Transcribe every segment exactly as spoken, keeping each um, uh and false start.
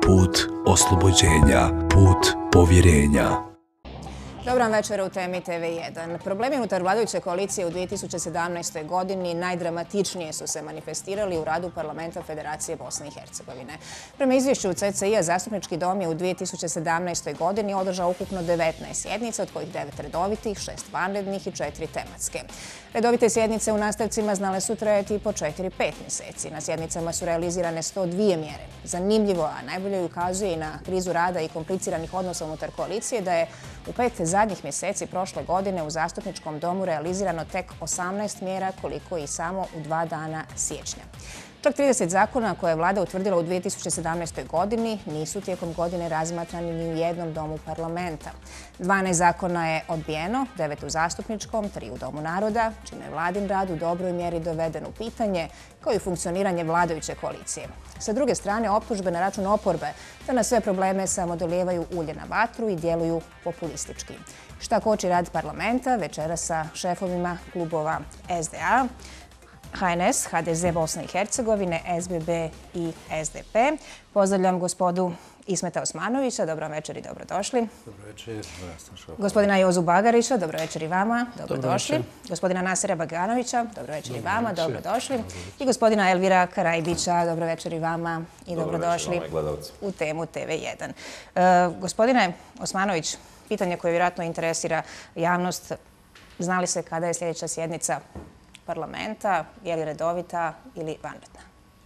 put oslobođenja, put povjerenja. Dobar večer u Temi T V jedan. Problemi unutar vladajuće koalicije u dvije tisuće sedamnaestoj. godini najdramatičnije su se manifestirali u radu Parlamenta Federacije Bosne i Hercegovine. Prema izvješću C C I-a, Zastupnički dom je u dvije tisuće sedamnaestoj. godini održao ukupno devetnaest sjednica, od kojih devet redovitih, šest vanrednih i četiri tematske. Redovite sjednice u nastavcima znale su trajati po četiri do pet mjeseci. Na sjednicama su realizirane sto dvije mjere. Zanimljivo, a najbolje ukazuje i na krizu rada i kompliciranih odnosa unutar koalicije, da je u pet zadnjih mjeseci prošle godine u Zastupničkom domu realizirano tek osamnaest mjera, koliko i samo u dva dana siječnja. Čak trideset zakona koje je vlada utvrdila u dvije tisuće sedamnaestoj. godini nisu tijekom godine razmatrani ni u jednom domu parlamenta. dvanaest zakona je odbijeno, devet u Zastupničkom, tri u Domu naroda, čime je vladin rad u dobroj mjeri doveden u pitanje, kao i funkcioniranje vladajuće koalicije. Sa druge strane, optužbe na račun oporbe da na sve probleme samo dolijevaju ulje na vatru i djeluju populistički. Šta koči rad parlamenta, večera sa šefovima klubova S D A, H N S, H D Z Bosne i Hercegovine, S B B i S D P. Pozdravljam gospodu Ismeta Osmanovića, dobro večer i dobrodošli. Dobro večer. Gospodina Jozu Bagarića, dobro večer i vama, dobrodošli. Gospodina Nasera Baganovića, dobro večer i vama, dobrodošli. I gospodina Elvira Karajbića, dobro večer i vama i dobrodošli u Temu T V jedan. Gospodine Osmanović, pitanje koje vjerojatno interesira javnost, zna li se kada je sljedeća sjednica parlamenta, je li redovita ili vanredna?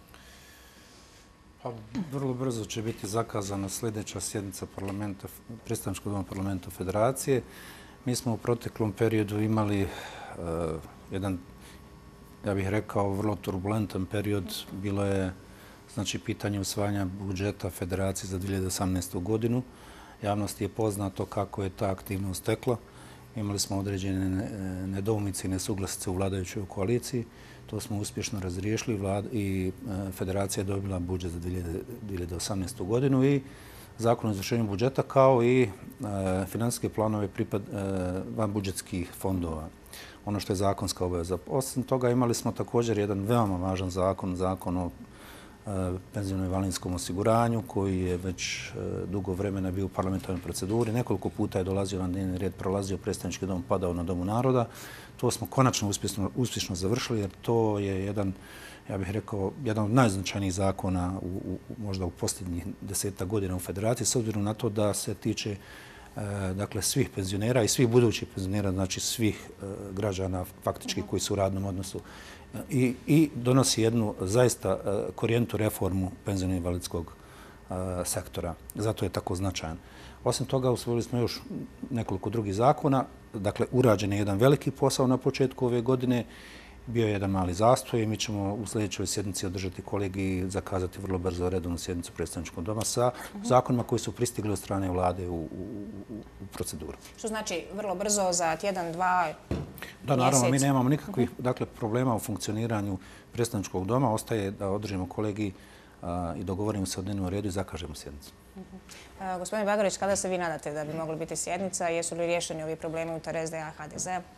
Pa, vrlo brzo će biti zakazana sljedeća sjednica parlamenta, predstavničkog doma parlamenta Federacije. Mi smo u proteklom periodu imali uh, jedan, ja bih rekao, vrlo turbulentan period. Bilo je znači, pitanje usvajanja budžeta Federacije za dvije tisuće osamnaestu. godinu. Javnosti je poznato kako je ta aktivnost tekla. Imali smo određene nedoumice i nesuglasice u vladajućoj koaliciji. To smo uspješno razriješili i Federacija je dobila budžet za dvije tisuće osamnaestu. godinu i Zakon o izvršenju budžeta kao i financijske planove vanbudžetskih fondova. Ono što je zakonska obaveza. Osim toga imali smo također jedan veoma važan zakon, zakon o penzionom i invalidskom osiguranju, koji je već dugo vremena bio u parlamentarnoj proceduri. Nekoliko puta je dolazio na dnevni red, prolazio predstavnički dom, padao na Domu naroda. To smo konačno uspješno, uspješno završili, jer to je jedan, ja bih rekao, jedan od najznačajnijih zakona u, u, možda u posljednjih deseta godina u Federaciji, s obzirom na to da se tiče dakle, svih penzionera i svih budućih penzionera, znači svih građana faktički koji su u radnom odnosu. I, i donosi jednu zaista korijenitu reformu penziono invalidskog sektora. Zato je tako značajan. Osim toga, usvojili smo još nekoliko drugih zakona. Dakle, urađen je jedan veliki posao na početku ove godine. Bio je jedan mali zastoj i mi ćemo u sljedećoj sjednici održati kolegij i zakazati vrlo brzo redovnu sjednicu predstavničkog doma sa zakonima koji su pristigli od strane vlade u, u, u proceduru. Što znači vrlo brzo, za tjedan, dva mjesec? Da, naravno, mi nemamo nikakvih dakle, problema u funkcioniranju predstavničkog doma. Ostaje da održimo kolegij a, i dogovorimo se o dnevnom redu i zakažemo sjednicu. Uh -huh. uh, Gospodin Bagarić, kada se vi nadate da bi mogli biti sjednica? Jesu li riješeni ovi problemi unutar S D A, H D Z?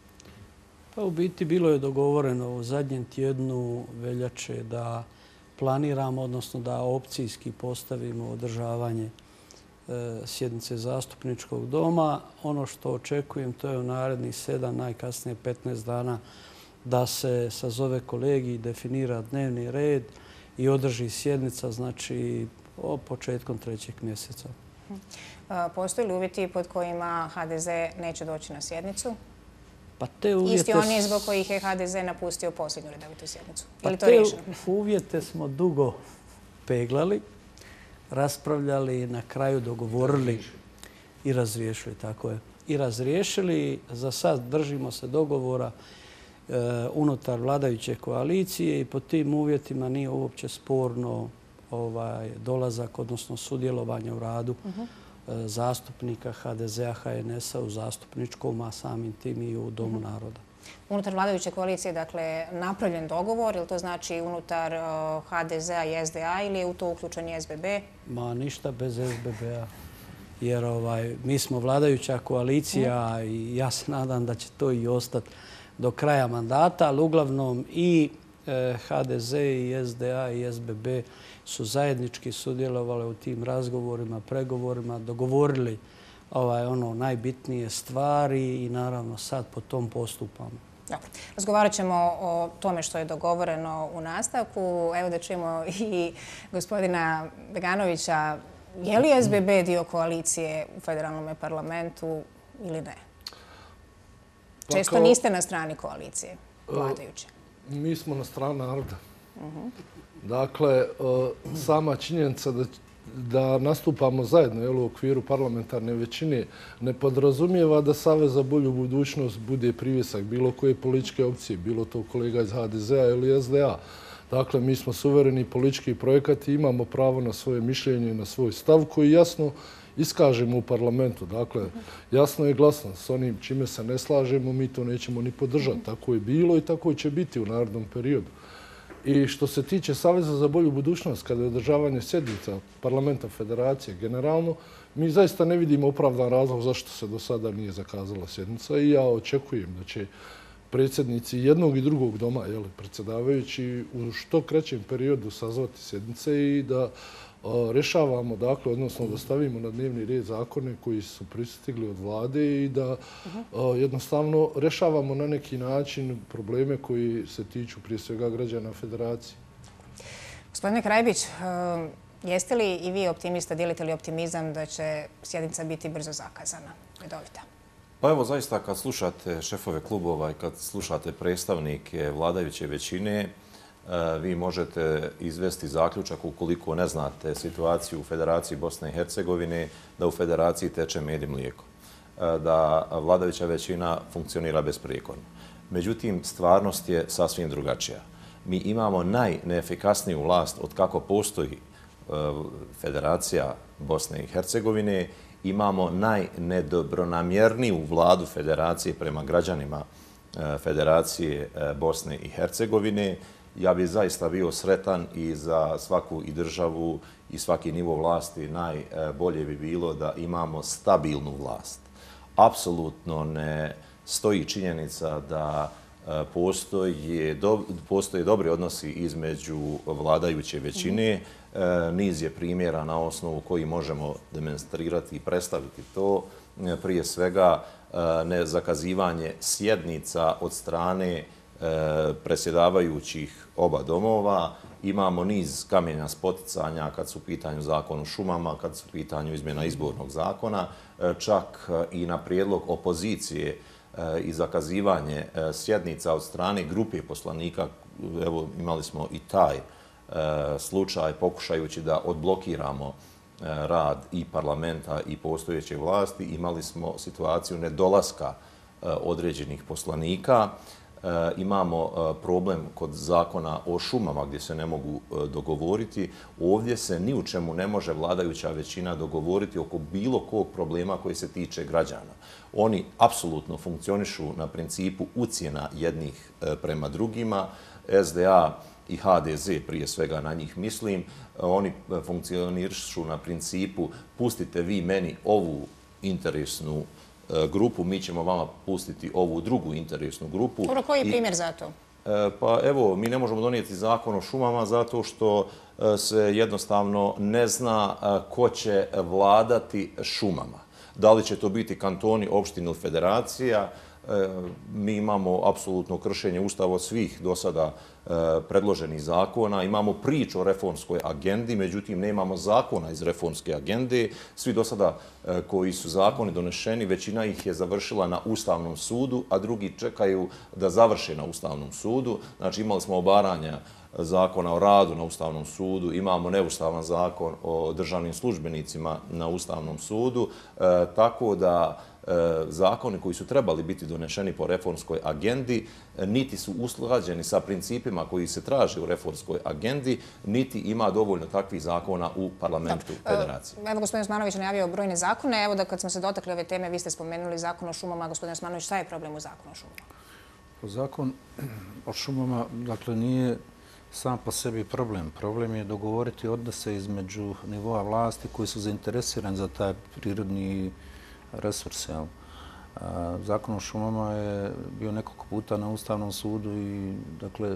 Pa u biti bilo je dogovoreno u zadnjem tjednu veljače da planiramo, odnosno da opcijski postavimo održavanje e, sjednice Zastupničkog doma. Ono što očekujem, to je u narednih sedam, najkasnije petnaest dana, da se sazove kolegij, definira dnevni red i održi sjednica, znači o početkom trećeg mjeseca. Postoji li uvjeti pod kojima H D Z neće doći na sjednicu? Pa te uvjete... Isti oni zbog kojih je H D Z napustio posljednju redovitu sjednicu. Pa ili to te riješeno? Uvjete smo dugo peglali, raspravljali, na kraju dogovorili i razriješili. Tako je. I razriješili. Za sad držimo se dogovora e, unutar vladajuće koalicije i po tim uvjetima nije uopće sporno ovaj, dolazak, odnosno sudjelovanje u radu uh-huh. zastupnika H D Z-a, H N S-a u zastupničkom, a samim tim i u Domu uh-huh. naroda. Unutar vladajuće koalicije, dakle, napravljen dogovor, ili to znači unutar H D Z-a i S D A ili je u to uključen i S B B? Ma ništa bez S B B-a. Jer ovaj, mi smo vladajuća koalicija uh-huh. i ja se nadam da će to i ostati do kraja mandata, ali uglavnom i H D Z i S D A i S B B su zajednički sudjelovali u tim razgovorima, pregovorima, dogovorili ovaj, ono, najbitnije stvari i naravno sad po tom postupamo. Dobro. Razgovarat ćemo o tome što je dogovoreno u nastavku. Evo da čujemo i gospodina Beganovića. Je li S B B dio koalicije u federalnom parlamentu ili ne? Često niste na strani koalicije vladajuće. Mi smo na strani naroda. Dakle, sama činjenica da da nastupamo zajedno u okviru parlamentarne većine ne podrazumijeva da Savez za bolju budućnost bude privjesak bilo koje političke opcije, bilo to kolega iz H D Z A ili S D A. Dakle, mi smo suvereni politički projekat i imamo pravo na svoje mišljenje i na svoj stav koji jasno iskažemo u parlamentu. Dakle, jasno i glasno s onim čime se ne slažemo, mi to nećemo ni podržati. Tako je bilo i tako će biti u narednom periodu. I što se tiče Saveza za bolju budućnost, kada je održavanje sjednica parlamenta federacije generalno, mi zaista ne vidimo opravdan razlog zašto se do sada nije zakazala sjednica i ja očekujem da će predsjednici jednog i drugog doma, jeli, predsjedavajući, u što krećem periodu sazvati sjednice i da rješavamo, dakle, odnosno da stavimo na dnevni red zakone koji su pristigli od vlade i da jednostavno rješavamo na neki način probleme koji se tiču prije svega građana federacije. Gospodine Krajbić, jeste li i vi optimista, dijelite li optimizam da će sjednica biti brzo zakazana, redovita? Pa evo, zaista kad slušate šefove klubova i kad slušate predstavnike vladajuće većine, vi možete izvesti zaključak ukoliko ne znate situaciju u Federaciji Bosne i Hercegovine, da u Federaciji teče med i mlijeko, da vladajuća većina funkcionira besprijekorno. Međutim, stvarnost je sasvim drugačija. Mi imamo najneefikasniju vlast od kako postoji Federacija Bosne i Hercegovine, imamo najnedobronamjerniju vladu Federacije prema građanima Federacije Bosne i Hercegovine. Ja bih zaista bio sretan i za svaku i državu i svaki nivo vlasti najbolje bi bilo da imamo stabilnu vlast. Apsolutno ne stoji činjenica da postoje dobri odnosi između vladajuće većine. Niz je primjera na osnovu koji možemo demonstrirati i predstaviti to. Prije svega nezakazivanje sjednica od strane predsjedavajućih oba domova. Imamo niz kamenja spoticanja kad su u pitanju zakon o šumama, kad su u pitanju izmjena izbornog zakona, čak i na prijedlog opozicije i zakazivanje sjednica od strane grupe poslanika. Evo, imali smo i taj slučaj pokušajući da odblokiramo rad i parlamenta i postojeće vlasti. Imali smo situaciju nedolaska određenih poslanika. Imamo problem kod zakona o šumama gdje se ne mogu dogovoriti. Ovdje se ni u čemu ne može vladajuća većina dogovoriti oko bilo kog problema koji se tiče građana. Oni apsolutno funkcionišu na principu ucjena jednih prema drugima. S D A i H D Z, prije svega na njih mislim, oni funkcionišu na principu pustite vi meni ovu interesnu grupu, mi ćemo vama pustiti ovu drugu interesnu grupu. Dobro, koji je primjer za to? Pa evo, mi ne možemo donijeti zakon o šumama zato što se jednostavno ne zna ko će vladati šumama. Da li će to biti kantoni, opštine ili federacija? Mi imamo apsolutno kršenje Ustava od svih do sada predloženih zakona. Imamo priču o reformskoj agendi, međutim nemamo zakona iz reformske agende. Svi do sada koji su zakoni donešeni, većina ih je završila na Ustavnom sudu, a drugi čekaju da završe na Ustavnom sudu. Znači imali smo obaranja zakona o radu na Ustavnom sudu, imamo neustavan zakon o državnim službenicima na Ustavnom sudu, tako da zakoni koji su trebali biti donešeni po reformskoj agendi niti su usklađeni sa principima koji se traže u reformskoj agendi, niti ima dovoljno takvih zakona u parlamentu federacije. Evo, gospodin Osmanović najavio brojne zakone. Evo da kad smo se dotakli ove teme, vi ste spomenuli zakon o šumama. Gospodin Osmanović, šta je problem u zakonu o šumama? Zakon o šumama, dakle, nije sam po sebi problem. Problem je dogovoriti odnose između nivoa vlasti koji su zainteresirani za taj prirodni resurs. Zakon o šumama je bio nekoliko puta na Ustavnom sudu i dakle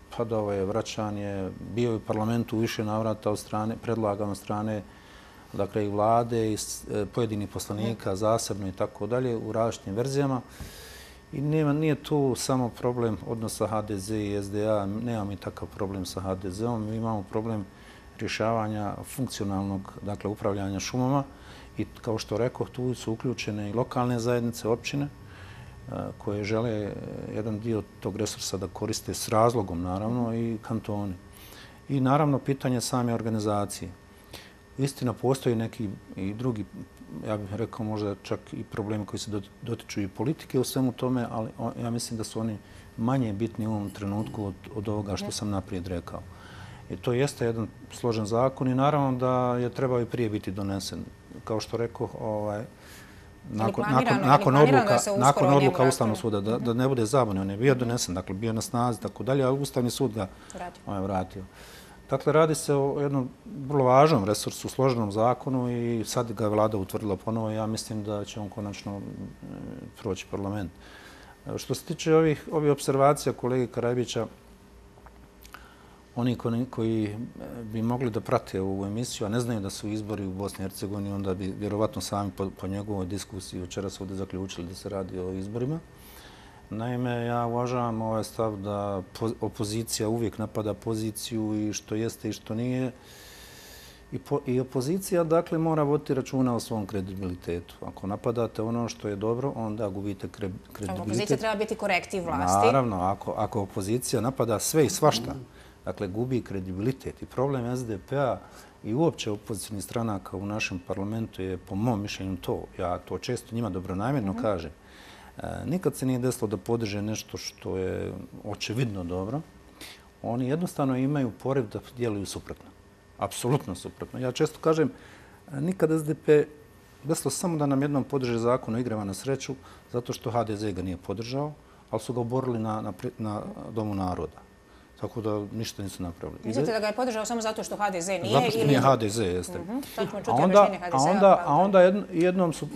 padao je vraćanje, bio je u parlamentu više navrata od strane, predlagan od strane dakle i vlade i pojedinih poslanika zasebno i tako dalje u različitim verzijama. I nema, nije tu samo problem odnosa H D Z i S D A, nemamo mi takav problem sa H D Z-om, mi imamo problem rješavanja funkcionalnog dakle, upravljanja šumama i kao što rekao, tu su uključene i lokalne zajednice, općine, koje žele jedan dio tog resursa da koriste s razlogom, naravno, i kantoni. I naravno, pitanje same organizacije. Istina, postoji neki i drugi, ja bih rekao možda čak i problemi koji se dotiču i politike u svemu tome, ali ja mislim da su oni manje bitni u ovom trenutku od, od ovoga što sam naprijed rekao. I to jeste jedan složen zakon i naravno da je trebao i prije biti donesen. Kao što rekao, ovaj, nakon, nakon, nakon odluka, nakon odluka Ustavnog suda, da, da ne bude zabune, on je bio donesen, dakle bio na snazi, tako dalje, ali Ustavni sud ga ovaj, vratio. Dakle, radi se o jednom vrlo važnom resursu, složenom zakonu i sad ga je vlada utvrdila ponovo. Ja mislim da će on konačno proći parlament. Što se tiče ovih, ovih observacija kolege Karajibića, oni koji, koji bi mogli da prate ovu emisiju, a ne znaju da su izbori u Bosni i Hercegovini, onda bi vjerovatno sami po, po njegovoj diskusiji večeras ovdje zaključili da se radi o izborima. Naime, ja uvažavam ovaj stav da opozicija uvijek napada poziciju i što jeste i što nije. I, po, i opozicija, dakle, mora voditi računa o svom kredibilitetu. Ako napadate ono što je dobro, onda gubite kre, kredibilitet. Opozicija treba biti korektiv vlasti. Naravno, ako, ako opozicija napada sve i svašta, dakle, gubi kredibilitet. I problem S D P-a i uopće opozicijnih stranaka u našem parlamentu je, po mom mišljenju, to. Ja to često njima dobronamjerno mm-hmm. kažem. Nikad se nije desilo da podrže nešto što je očevidno dobro. Oni jednostavno imaju poriv da djeluju suprotno. Apsolutno suprotno. Ja često kažem, nikad S D P desilo samo da nam jednom podrže zakon o igrama na sreću, zato što H D Z ga nije podržao, ali su ga oborili na, na, na Domu naroda. Tako da ništa nisu napravili. Mislite da ga je podržao samo zato što H D Z nije? Zato što ili... nije H D Z, jeste. Uh-huh. Sad ćemo čuti a onda, objašnjenje H D Z-a. A onda, a onda jednom su,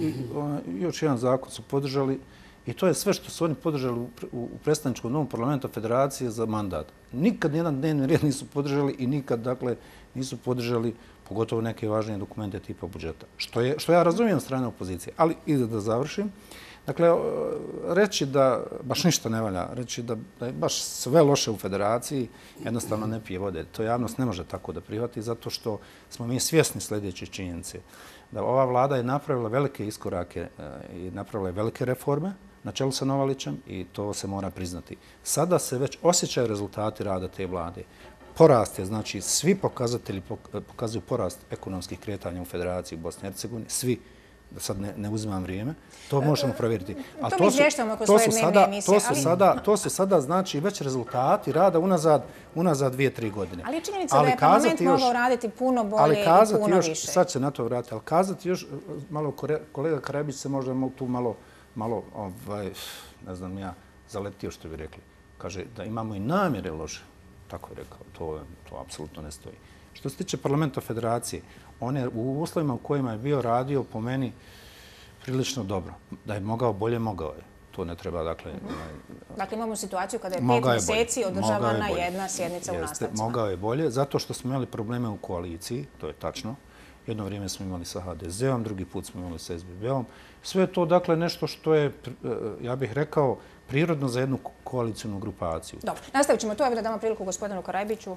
još jedan zakon su podržali i to je sve što su oni podržali u, u predstavničkom domu parlamenta Federacije za mandat. Nikad jedan dnevni red nisu podržali i nikad, dakle, nisu podržali pogotovo neke važnije dokumente tipa budžeta. Što, je, što ja razumijem strane opozicije. Ali i da završim. Dakle, reći da baš ništa ne valja, reći da, da je baš sve loše u federaciji, jednostavno ne pije vode. To javnost ne može tako da prihvati zato što smo mi svjesni sljedeće činjenice. Da ova vlada je napravila velike iskorake i napravila je velike reforme na čelu sa Novalićem i to se mora priznati. Sada se već osjećaju rezultati rada te vlade. Porast je, znači svi pokazatelji pokazuju porast ekonomskih kretanja u Federaciji Bosne i Hercegovine, svi, da sad ne, ne uzimam vrijeme, to možemo provjeriti. A to, to mi izvještavamo kroz svoje dnevne emisije. To su, ali... sada, to su sada znači već rezultati rada unazad, unazad dvije, tri godine. Ali je činjenica ali da je parlament još, mogao raditi puno bolje i puno još, više. Sad će na to vratiti, ali kazati još, malo kolega Karajibić se možda tu malo, malo ovaj, ne znam ja, zaletio što bi rekli. Kaže da imamo i namjere loše. Tako je rekao, to, to apsolutno ne stoji. Što se tiče parlamenta federacije, on je u uslovima u kojima je bio radio po meni prilično dobro. Da je mogao bolje, mogao je. To ne treba, dakle... Mm-hmm. Dakle, imamo situaciju kada je pet mjeseci održavana jedna sjednica u nastavcima. Mogao je bolje, zato što smo imali probleme u koaliciji, to je tačno. Jedno vrijeme smo imali sa H D Z-om, drugi put smo imali sa S B B-om. Sve je to, dakle, nešto što je, ja bih rekao, prirodno za jednu koalicijnu grupaciju. Dobro, nastavit ćemo to. Evo da damo priliku gospodinu Karajibiću.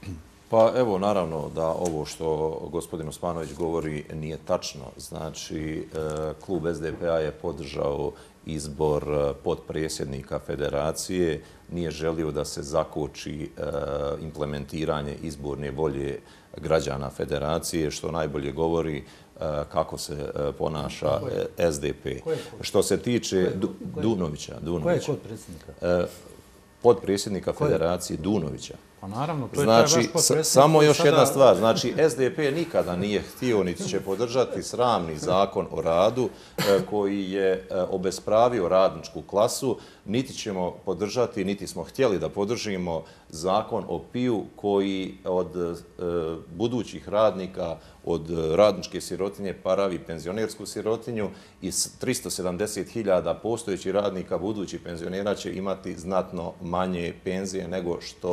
Pa evo, naravno da ovo što gospodin Osmanović govori nije tačno. Znači, klub S D P-a je podržao izbor potpredsjednika federacije, nije želio da se zakoči implementiranje izborne volje građana federacije, što najbolje govori kako se ponaša S D P. Što se tiče Dunovića. Ko je kod predsjednika? Potpredsjednika federacije Dunovića. Pa naravno, to je znači, taj vaš potpredsjednik. Samo još sada... jedna stvar. Znači, S D P nikada nije htio niti će podržati sramni zakon o radu koji je obespravio radničku klasu, niti ćemo podržati, niti smo htjeli da podržimo zakon o P I U koji od e, budućih radnika, od radničke sirotinje pravi penzionersku sirotinju i tristo sedamdeset hiljada postojećih radnika budućih penzionera će imati znatno manje penzije nego što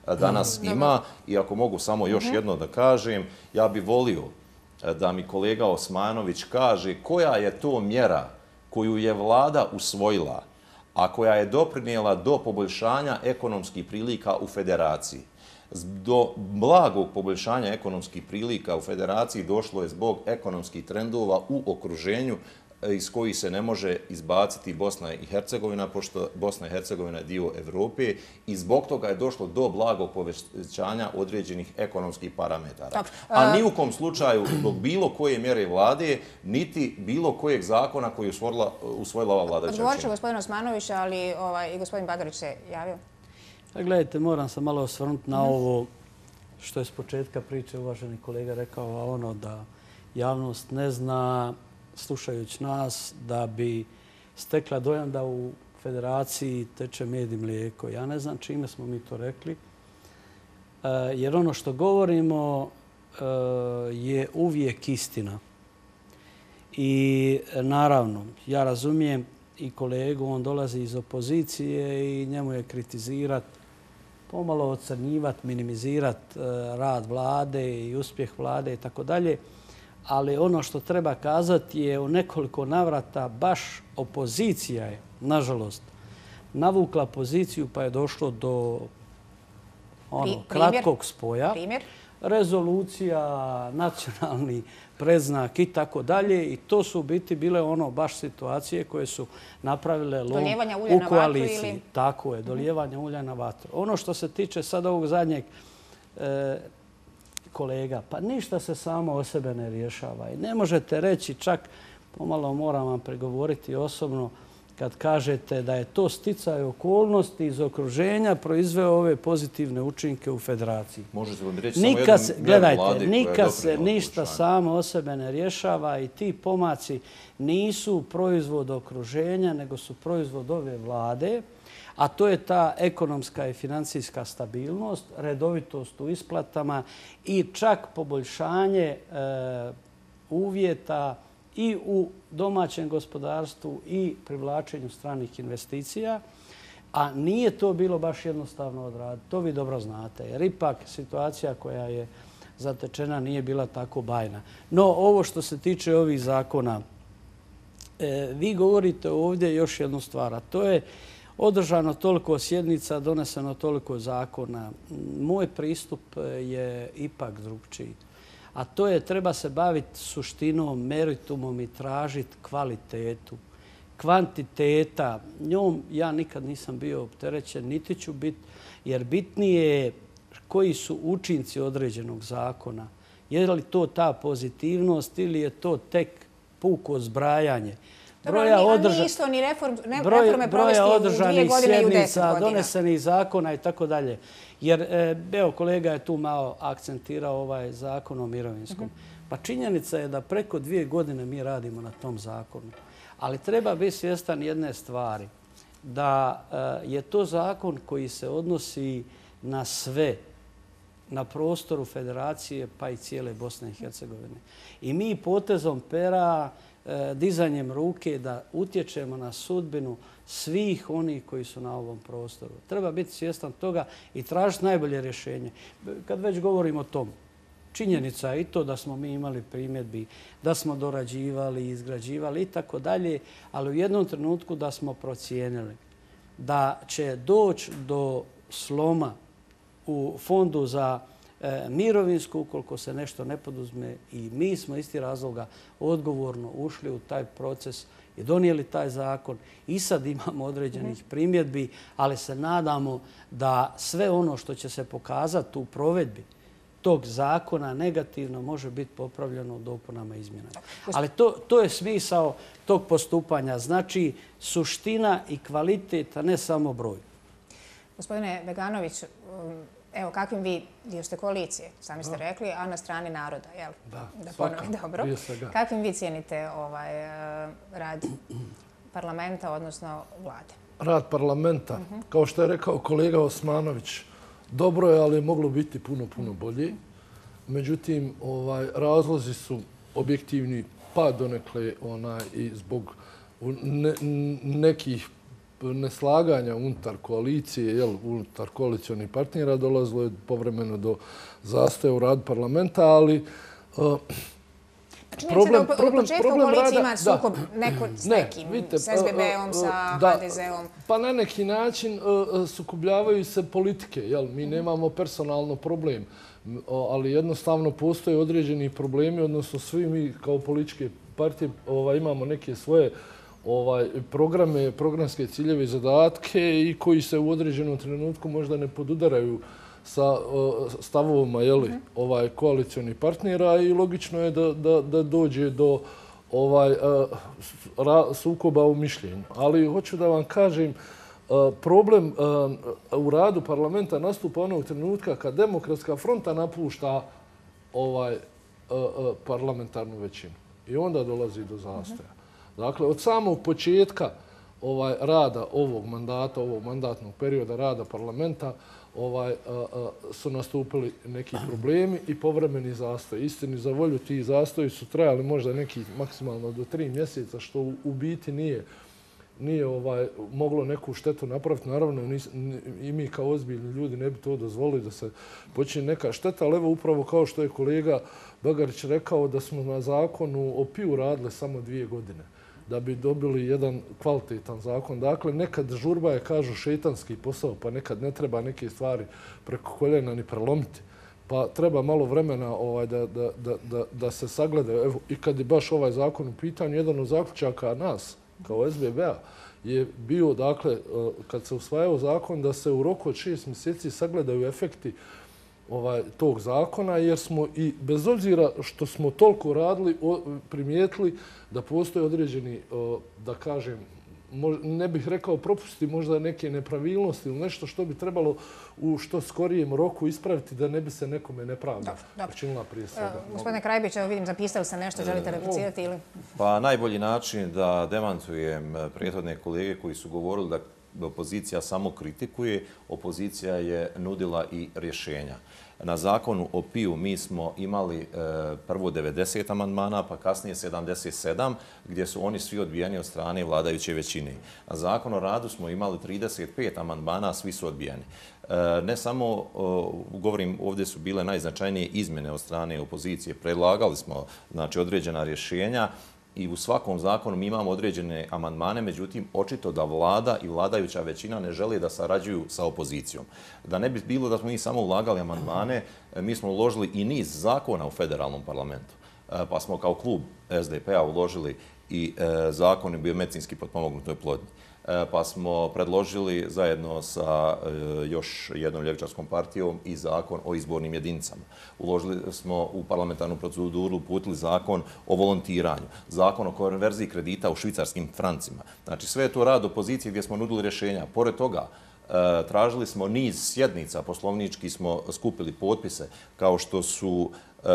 danas ima. I ako mogu samo još jedno da kažem, ja bi volio da mi kolega Osmanović kaže koja je to mjera koju je vlada usvojila, a koja je doprinijela do poboljšanja ekonomskih prilika u federaciji. Do blagog poboljšanja ekonomskih prilika u federaciji došlo je zbog ekonomskih trendova u okruženju iz kojih se ne može izbaciti Bosna i Hercegovina, pošto Bosna i Hercegovina je dio Evrope i zbog toga je došlo do blagog povećanja određenih ekonomskih parametara. A ni u kom slučaju zbog bilo koje mjere vlade, niti bilo kojeg zakona koji je usvojila ova vladajuća većina. Odgovorit će gospodin Osmanović, ali i gospodin Bagarić se javio. Gledajte, moram se malo osvrnuti na ovo što je s početka priče uvaženi kolega rekao, a ono da javnost ne zna, slušajući nas, da bi stekla dojam da u federaciji teče med i mlijeko. Ja ne znam čime smo mi to rekli, jer ono što govorimo je uvijek istina. I naravno, ja razumijem i kolegu, on dolazi iz opozicije i njemu je kritizirati, pomalo ocrnjivati, minimizirati rad vlade i uspjeh vlade i tako dalje. Ali ono što treba kazati je u nekoliko navrata baš opozicija je, nažalost, navukla poziciju pa je došlo do ono, kratkog spoja. Primjer? Rezolucija, nacionalni predznak i tako dalje. I to su u biti bile ono baš situacije koje su napravile lom u koaliciji. Ili... Tako je, dolijevanje ulja na vatru. Ono što se tiče sad ovog zadnjeg e, kolega, pa ništa se samo o sebe ne rješava. I ne možete reći, čak pomalo moram vam pregovoriti osobno, kad kažete da je to sticaj okolnosti iz okruženja proizveo ove pozitivne učinke u federaciji. Možete vam reći nikad samo jednu gledajte, mjeru vlade nikad se ništa samo o sebe ne rješava i ti pomaci nisu proizvod okruženja, nego su proizvod ove vlade, a to je ta ekonomska i financijska stabilnost, redovitost u isplatama i čak poboljšanje e, uvjeta i u domaćem gospodarstvu i privlačenju stranih investicija. A nije to bilo baš jednostavno odraditi. To vi dobro znate. Jer ipak situacija koja je zatečena nije bila tako bajna. No, ovo što se tiče ovih zakona, e, vi govorite ovdje još jednu stvar, a to je održano toliko sjednica, doneseno toliko zakona. Moj pristup je ipak drugčiji. A to je treba se baviti suštinom, meritumom i tražiti kvalitetu. Kvantiteta, njom ja nikad nisam bio opterećen, niti ću biti, jer bitnije je koji su učinci određenog zakona. Je li to ta pozitivnost ili je to tek puko zbrajanje. Broja održanih sjednica, donesenih zakona i tako dalje. Jer, evo, kolega je tu malo akcentirao ovaj zakon o mirovinskom. Pa činjenica je da preko dvije godine mi radimo na tom zakonu. Ali treba biti svjestan jedne stvari, da je to zakon koji se odnosi na sve, na prostoru federacije pa i cijele Bosne i Hercegovine. I mi potezom pera, dizanjem ruke da utječemo na sudbinu svih onih koji su na ovom prostoru. Treba biti svjestan toga i tražiti najbolje rješenje. Kad već govorimo o tom, činjenica je i to da smo mi imali primjedbi, da smo dorađivali, izgrađivali i tako dalje, ali u jednom trenutku da smo procijenili da će doći do sloma u fondu za mirovinsku ukoliko se nešto ne poduzme i mi smo isti razloga odgovorno ušli u taj proces i donijeli taj zakon i sad imamo određenih primjedbi, ali se nadamo da sve ono što će se pokazati u provedbi tog zakona negativno može biti popravljeno u dopunama izmjena. Ali to, to je smisao tog postupanja. Znači suština i kvalitet, a ne samo broj. Gospodine Beganović, evo, kakvim vi, dio ste koalicije, sami ste rekli, a na strani naroda, jel? Da, svaka, dobro. Kakvim vi cijenite ovaj rad parlamenta, odnosno vlade? Rad parlamenta, kao što je rekao kolega Osmanović, dobro je, ali je moglo biti puno, puno bolje. Međutim, ovaj, razlozi su objektivni, pa donekle onaj, i zbog ne, nekih neslaganja unutar koalicije, jel, unutar koalicionih partnera, dolazilo je povremeno do zastoja u radu parlamenta, ali uh, problem, da od početka u koaliciji ima sukob neko s nekim, vidite, s S B B-om, sa H D Z-om. Pa na neki način uh, sukobljavaju se politike, jel, mi nemamo personalno problem, ali jednostavno postoje određeni problemi, odnosno svi mi kao političke partije ovaj, imamo neke svoje ovaj, programe, programske ciljeve i zadatke i koji se u određenom trenutku možda ne podudaraju sa uh, stavovima jeli, ovaj, koalicionih partnera i logično je da, da, da dođe do ovaj, uh, ra, sukoba u mišljenju. Ali hoću da vam kažem, uh, problem uh, u radu parlamenta nastupa onog trenutka kad Demokratska fronta napušta ovaj, uh, uh, parlamentarnu većinu. I onda dolazi do zastoja. Dakle, od samog početka ovaj, rada ovog mandata, ovog mandatnog perioda rada parlamenta, ovaj, a, a, su nastupili neki problemi i povremeni zastoj. Istini za volju, ti zastoji su trajali možda neki maksimalno do tri mjeseca, što u, u biti nije, nije ovaj, moglo neku štetu napraviti. Naravno, nis, i mi kao ozbiljni ljudi ne bi to dozvolili da se počine neka šteta, ali evo upravo kao što je kolega Bagarić rekao da smo na zakonu o piju radili samo dvije godine da bi dobili jedan kvalitetan zakon. Dakle, nekad žurba je, kažu, šeitanski posao, pa nekad ne treba neke stvari preko koljena ni prelomiti. Pa treba malo vremena ovaj, da, da, da, da, da se sagleda. Evo, i kad je baš ovaj zakon u pitanju, jedan od zaključaka nas, kao S B B-a, je bio, dakle, kad se usvajao zakon, da se u roku od šest mjeseci sagledaju efekti ovaj, tog zakona, jer smo i bez obzira što smo toliko radili, primijetili da postoje određeni, da kažem, ne bih rekao propusti, možda neke nepravilnosti ili nešto što bi trebalo u što skorijem roku ispraviti da ne bi se nekome nepravda učinila prije svega. Gospodine Krajbić, evo vidim, zapisali ste nešto, želite replicirati ili? Pa najbolji način da demantujem prethodne kolege koji su govorili da opozicija samo kritikuje, opozicija je nudila i rješenja. Na zakonu o piju mi smo imali e, prvo devedeset amandmana, pa kasnije sedamdeset sedam, gdje su oni svi odbijeni od strane vladajuće većine. Na zakon o radu smo imali trideset pet amandmana, svi su odbijeni. E, ne samo, o, govorim, ovdje su bile najznačajnije izmjene od strane opozicije. Predlagali smo znači, određena rješenja. I u svakom zakonu mi imamo određene amandmane, međutim, očito da vlada i vladajuća većina ne žele da sarađuju sa opozicijom. Da ne bi bilo da smo mi samo ulagali amandmane, mi smo uložili i niz zakona u federalnom parlamentu. Pa smo kao klub S D P-a uložili i zakon o biomedicinski potpomognutoj oplodnji. Pa smo predložili zajedno sa još jednom ljevičarskom partijom i zakon o izbornim jedinicama. Uložili smo u parlamentarnu proceduru, uputili zakon o volontiranju, zakon o konverziji kredita u švicarskim francima. Znači sve je to rad opozicije gdje smo nudili rješenja. Pored toga, tražili smo niz sjednica, poslovnički smo skupili potpise kao što su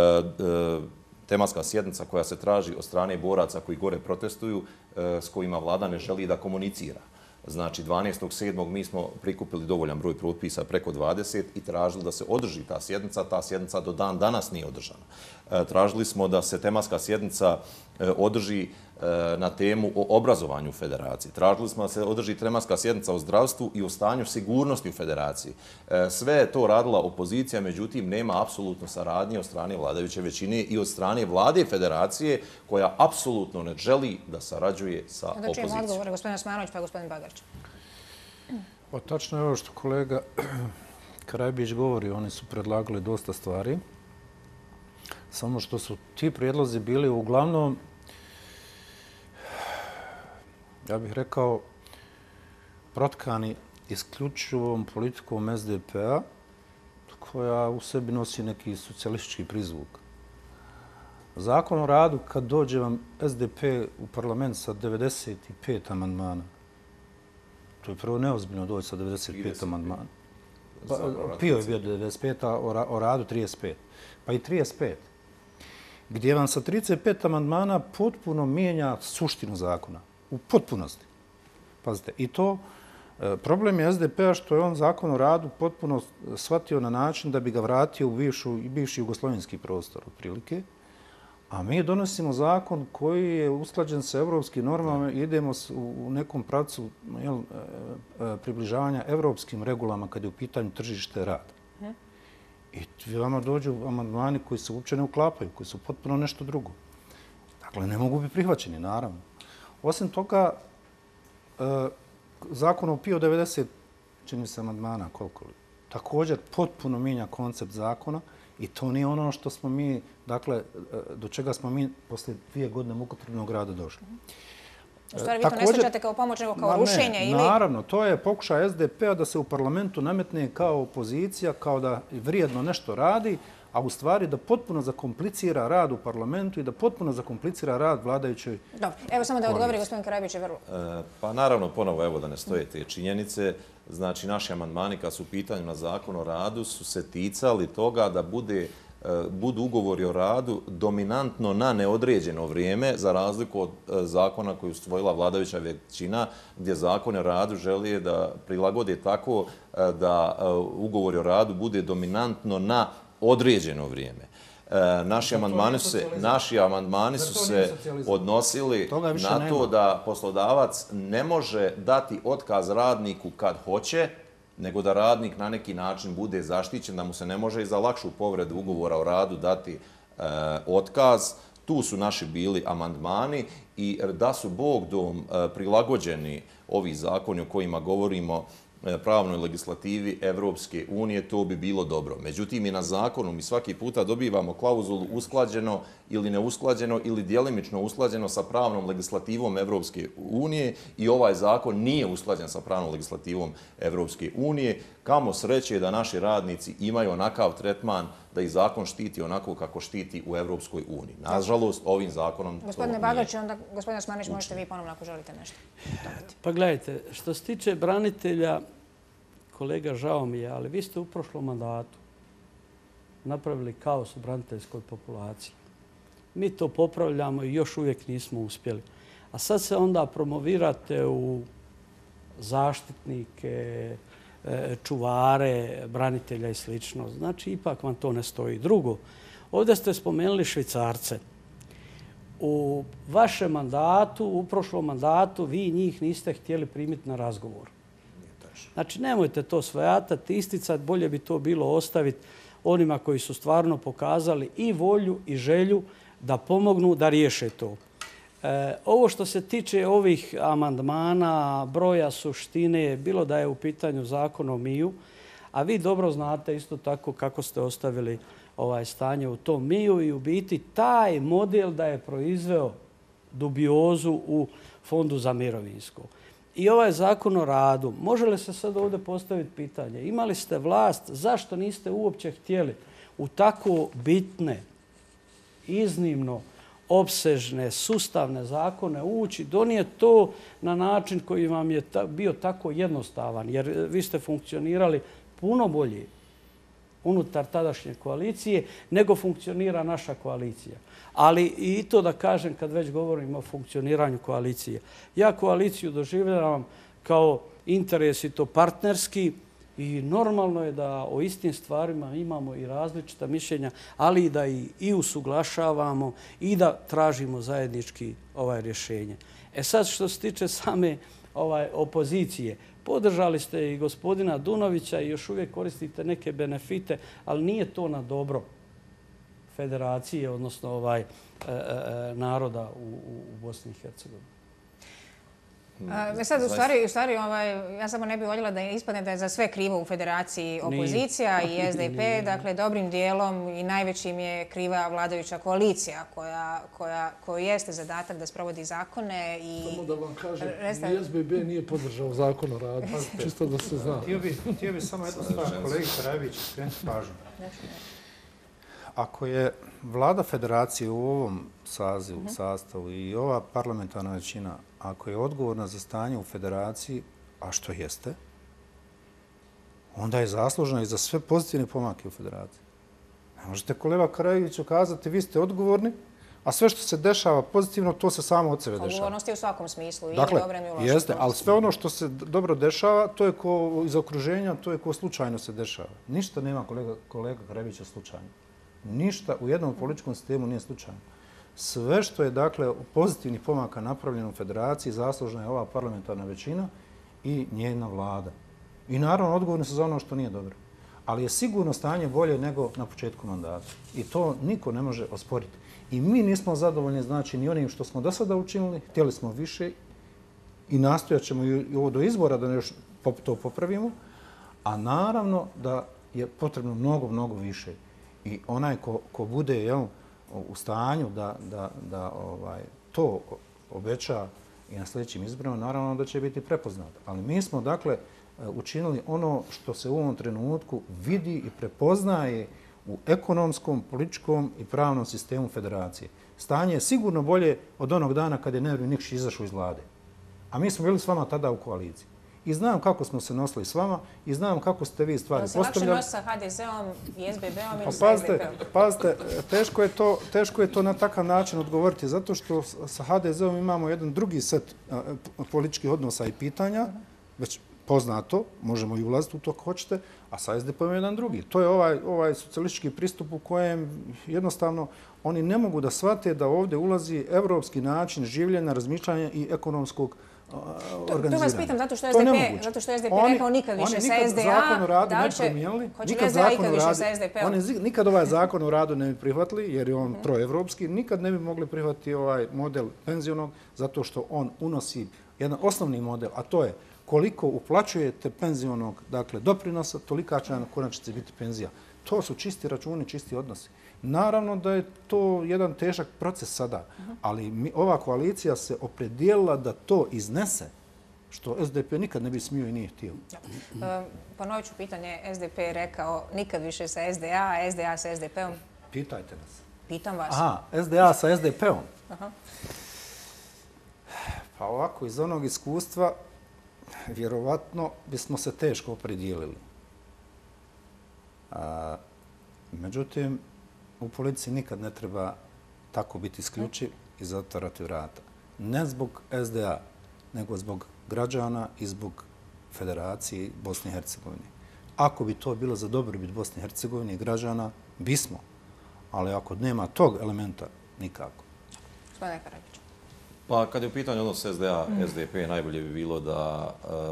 tematska sjednica koja se traži od strane boraca koji gore protestuju, s kojima vlada ne želi da komunicira. Znači, dvanaestog sedmog mi smo prikupili dovoljan broj potpisa, preko dvadeset, i tražili da se održi ta sjednica. Ta sjednica do dan danas nije održana. Tražili smo da se tematska sjednica održi na temu o obrazovanju u federaciji. Tražili smo da se održi tematska sjednica o zdravstvu i o stanju sigurnosti u federaciji. Sve je to radila opozicija, međutim, nema apsolutno saradnje od strane vladajuće većine i od strane vlade federacije koja apsolutno ne želi da sarađuje sa opozicijom. Da čujemo odgovore, gospodin Osmanović pa gospodin Bagarić. Pa tačno je ovo što kolega Krajbić govori, oni su predlagali dosta stvari. Samo što su ti prijedlozi bili uglavnom, ja bih rekao, protkani isključivom politikom S D P-a koja u sebi nosi neki socijalistički prizvuk. Zakon o radu, kad dođe vam S D P u parlament sa devedeset pet amandmana, to je prvo neozbiljno doći sa devedeset pet amandmana. Pa, Pio je bio devedeset pet, a o radu trideset pet. Pa i trideset pet. Gdje vam sa trideset pet amandmana potpuno mijenja suštinu zakona. U potpunosti. Pazite, i to problem je S D P-a što je on zakon o radu potpuno shvatio na način da bi ga vratio u bivšu, bivši jugoslovenski prostor, otprilike. A mi donosimo zakon koji je usklađen sa evropskim normama i idemo u nekom pravcu jel, približavanja evropskim regulama kad je u pitanju tržište rada. I vama dođu amandmani koji se uopće ne uklapaju, koji su potpuno nešto drugo. Dakle, ne mogu biti prihvaćeni, naravno. Osim toga, zakon o P I O devedeset, čini se amandmana, koliko li, također potpuno mijenja koncept zakona i to nije ono što smo mi, dakle, do čega smo mi poslije dvije godine mukotrpnog rada došli. U stvari, vi to ne shvaćate kao pomoć, nego kao rušenje ili... Naravno, to je pokušaj S D P-a da se u parlamentu nametne kao opozicija, kao da vrijedno nešto radi, a u stvari da potpuno zakomplicira rad u parlamentu i da potpuno zakomplicira rad vladajućoj... Dobro, evo samo da odgovori gospodin Karabić je vrlo... Pa naravno, ponovo, evo da ne stoje te činjenice. Znači, naši amandmani kad su u pitanju na zakon o radu su se ticali toga da bude budu ugovori o radu dominantno na neodređeno vrijeme, za razliku od zakona koji je usvojila vladajuća većina, gdje zakon o radu želi da prilagode tako da ugovori o radu bude dominantno na određeno vrijeme. Naši amandmani su se, naši amandmani su se odnosili na to da poslodavac ne može dati otkaz radniku kad hoće, nego da radnik na neki način bude zaštićen, da mu se ne može i za lakšu povredu ugovora o radu dati e, otkaz. Tu su naši bili amandmani i da su Bogdom e, prilagođeni ovi zakoni o kojima govorimo pravnoj legislativi Evropske unije, to bi bilo dobro. Međutim, i na zakonu mi svaki puta dobivamo klauzulu usklađeno ili neusklađeno ili djelimično usklađeno sa pravnom legislativom Evropske unije i ovaj zakon nije usklađen sa pravnom legislativom Evropske unije. Kamo sreće da naši radnici imaju onakav tretman da i zakon štiti onako kako štiti u Evropskoj uniji. Nažalost, ovim zakonom... Gospodine Bagarić, onda gospodine Osmanić, možete vi ponovno ako želite nešto. Pa gledajte, što se tiče branitelja, kolega, žao mi je, ali vi ste u prošlom mandatu napravili kaos u braniteljskoj populaciji. Mi to popravljamo i još uvijek nismo uspjeli. A sad se onda promovirate u zaštitnike, čuvare, branitelja i slično. Znači, ipak vam to ne stoji. Drugo, ovdje ste spomenuli Švicarce. U vašem mandatu, u prošlom mandatu, vi njih niste htjeli primiti na razgovor. Znači, nemojte to svojatati, isticati, bolje bi to bilo ostaviti onima koji su stvarno pokazali i volju i želju da pomognu da riješe to. E, ovo što se tiče ovih amandmana, broja, suštine, bilo da je u pitanju zakon o M I U, a vi dobro znate isto tako kako ste ostavili ovaj stanje u tom M I U i u biti taj model da je proizveo dubiozu u Fondu za mirovinsko. I ovaj zakon o radu, može li se sad ovdje postaviti pitanje, imali ste vlast, zašto niste uopće htjeli u tako bitne, iznimno opsežne, sustavne zakone ući, donijeti to na način koji vam je bio tako jednostavan, jer vi ste funkcionirali puno bolje unutar tadašnje koalicije nego funkcionira naša koalicija. Ali i to da kažem kad već govorimo o funkcioniranju koalicije. Ja koaliciju doživljavam kao interes i to partnerski i normalno je da o istim stvarima imamo i različita mišljenja, ali i da i usuglašavamo i da tražimo zajednički ovaj rješenje. E sad što se tiče same ovaj opozicije, podržali ste i gospodina Dunovića i još uvijek koristite neke benefite, ali nije to na dobro federacije, odnosno ovaj, e, e, naroda u, u Bosni i Hercegovini. E, sad, u stvari, u stvari ovaj, ja samo ne bih voljela da ispadne da je za sve krivo u federaciji opozicija i S D P. Dakle, dobrim dijelom i najvećim je kriva vladajuća koalicija koja, koja, koja jeste zadatak da sprovodi zakone. I... Samo da vam kažem, Resta... ni S B B nije podržao zakon o radu. Čisto da se zna. Htio bih bi samo jednu stvar, kolegi Karajević, skrenuti pažnju. Ako je vlada federacije u ovom sazivu, uh-huh. sastavu i ova parlamentarna većina, ako je odgovorna za stanje u federaciji, a što jeste, onda je zaslužna i za sve pozitivne pomake u federaciji. Ne možete kolega Karajeviću kazati vi ste odgovorni, a sve što se dešava pozitivno, to se samo od sebe dešava. Odgovornost je u svakom smislu, i dakle, u dobrem i u lošem. Jeste, ali sve ono što se dobro dešava, to je ko iz okruženja, to je ko slučajno se dešava. Ništa nema kolega, kolega Karajevića slučajno. Ništa u jednom političkom sistemu nije slučajno. Sve što je, dakle, pozitivnih pomaka napravljeno u federaciji, zaslužna je ova parlamentarna većina i njena vlada. I naravno, odgovorni su za ono što nije dobro. Ali je sigurno stanje bolje nego na početku mandata. I to niko ne može osporiti. I mi nismo zadovoljni, znači, ni onim što smo do sada učinili, htjeli smo više i nastojat ćemo i ovo do izbora da još to popravimo, a naravno da je potrebno mnogo, mnogo više. I onaj ko, ko bude jel, u stanju da, da, da ovaj, to obeća i na sljedećim izborima, naravno da će biti prepoznat. Ali mi smo, dakle, učinili ono što se u ovom trenutku vidi i prepoznaje u ekonomskom, političkom i pravnom sistemu federacije. Stanje je sigurno bolje od onog dana kad je Nevrin Nikšić izašao iz vlade. A mi smo bili s vama tada u koaliciji. I znam kako smo se nosili s vama i znam kako ste vi stvari postavljali. Se lakše nosi sa ha de zeom i es be be-om ili pa sa es de pe-om? Pazite, teško je, to, teško je to na takav način odgovoriti, zato što sa ha de zeom imamo jedan drugi set političkih odnosa i pitanja, već poznato, možemo i ulaziti u to ako hoćete, a sa es de pe-om je jedan drugi. To je ovaj, ovaj socijalistički pristup u kojem jednostavno oni ne mogu da shvate da ovdje ulazi evropski način življenja, razmišljanja i ekonomskog organiziranja. To vas pitam zato što je es de pe, zato što je es de pe rekao nikad više sa es de a, da li će, hoće li es de a ikad više sa es de pe-om? Oni nikad ovaj zakon o radu ne bi prihvatili, jer je on proevropski, nikad ne bi mogli prihvatiti ovaj model penzionog, zato što on unosi jedan osnovni model, a to je koliko uplaćujete penzionog, dakle, doprinosa, tolika će na konačnici biti penzija. To su čisti računi, čisti odnosi. Naravno da je to jedan težak proces sada, ali mi, ova koalicija se opredijelila da to iznese, što es de pe nikad ne bi smio i nije htio. Ja. Ponovit ću pitanje, es de pe je rekao nikad više sa es de a, a es de a sa es de pe-om. Pitajte nas. Pitam vas. Aha, es de a sa es de pe-om. Aha. Pa ovako, iz onog iskustva, vjerovatno bismo se teško opredijelili. A, međutim, u politici nikad ne treba tako biti isključiv i zatvarati vrata. Ne zbog es de a, nego zbog građana i zbog Federacije Bosne i Hercegovine. Ako bi to bilo za dobrobit Bosne i Hercegovine i građana, bismo. Ali ako nema tog elementa, nikako. Gospodine Karadžić. Pa kad je u pitanju odnos es de a, es de pe, najbolje bi bilo da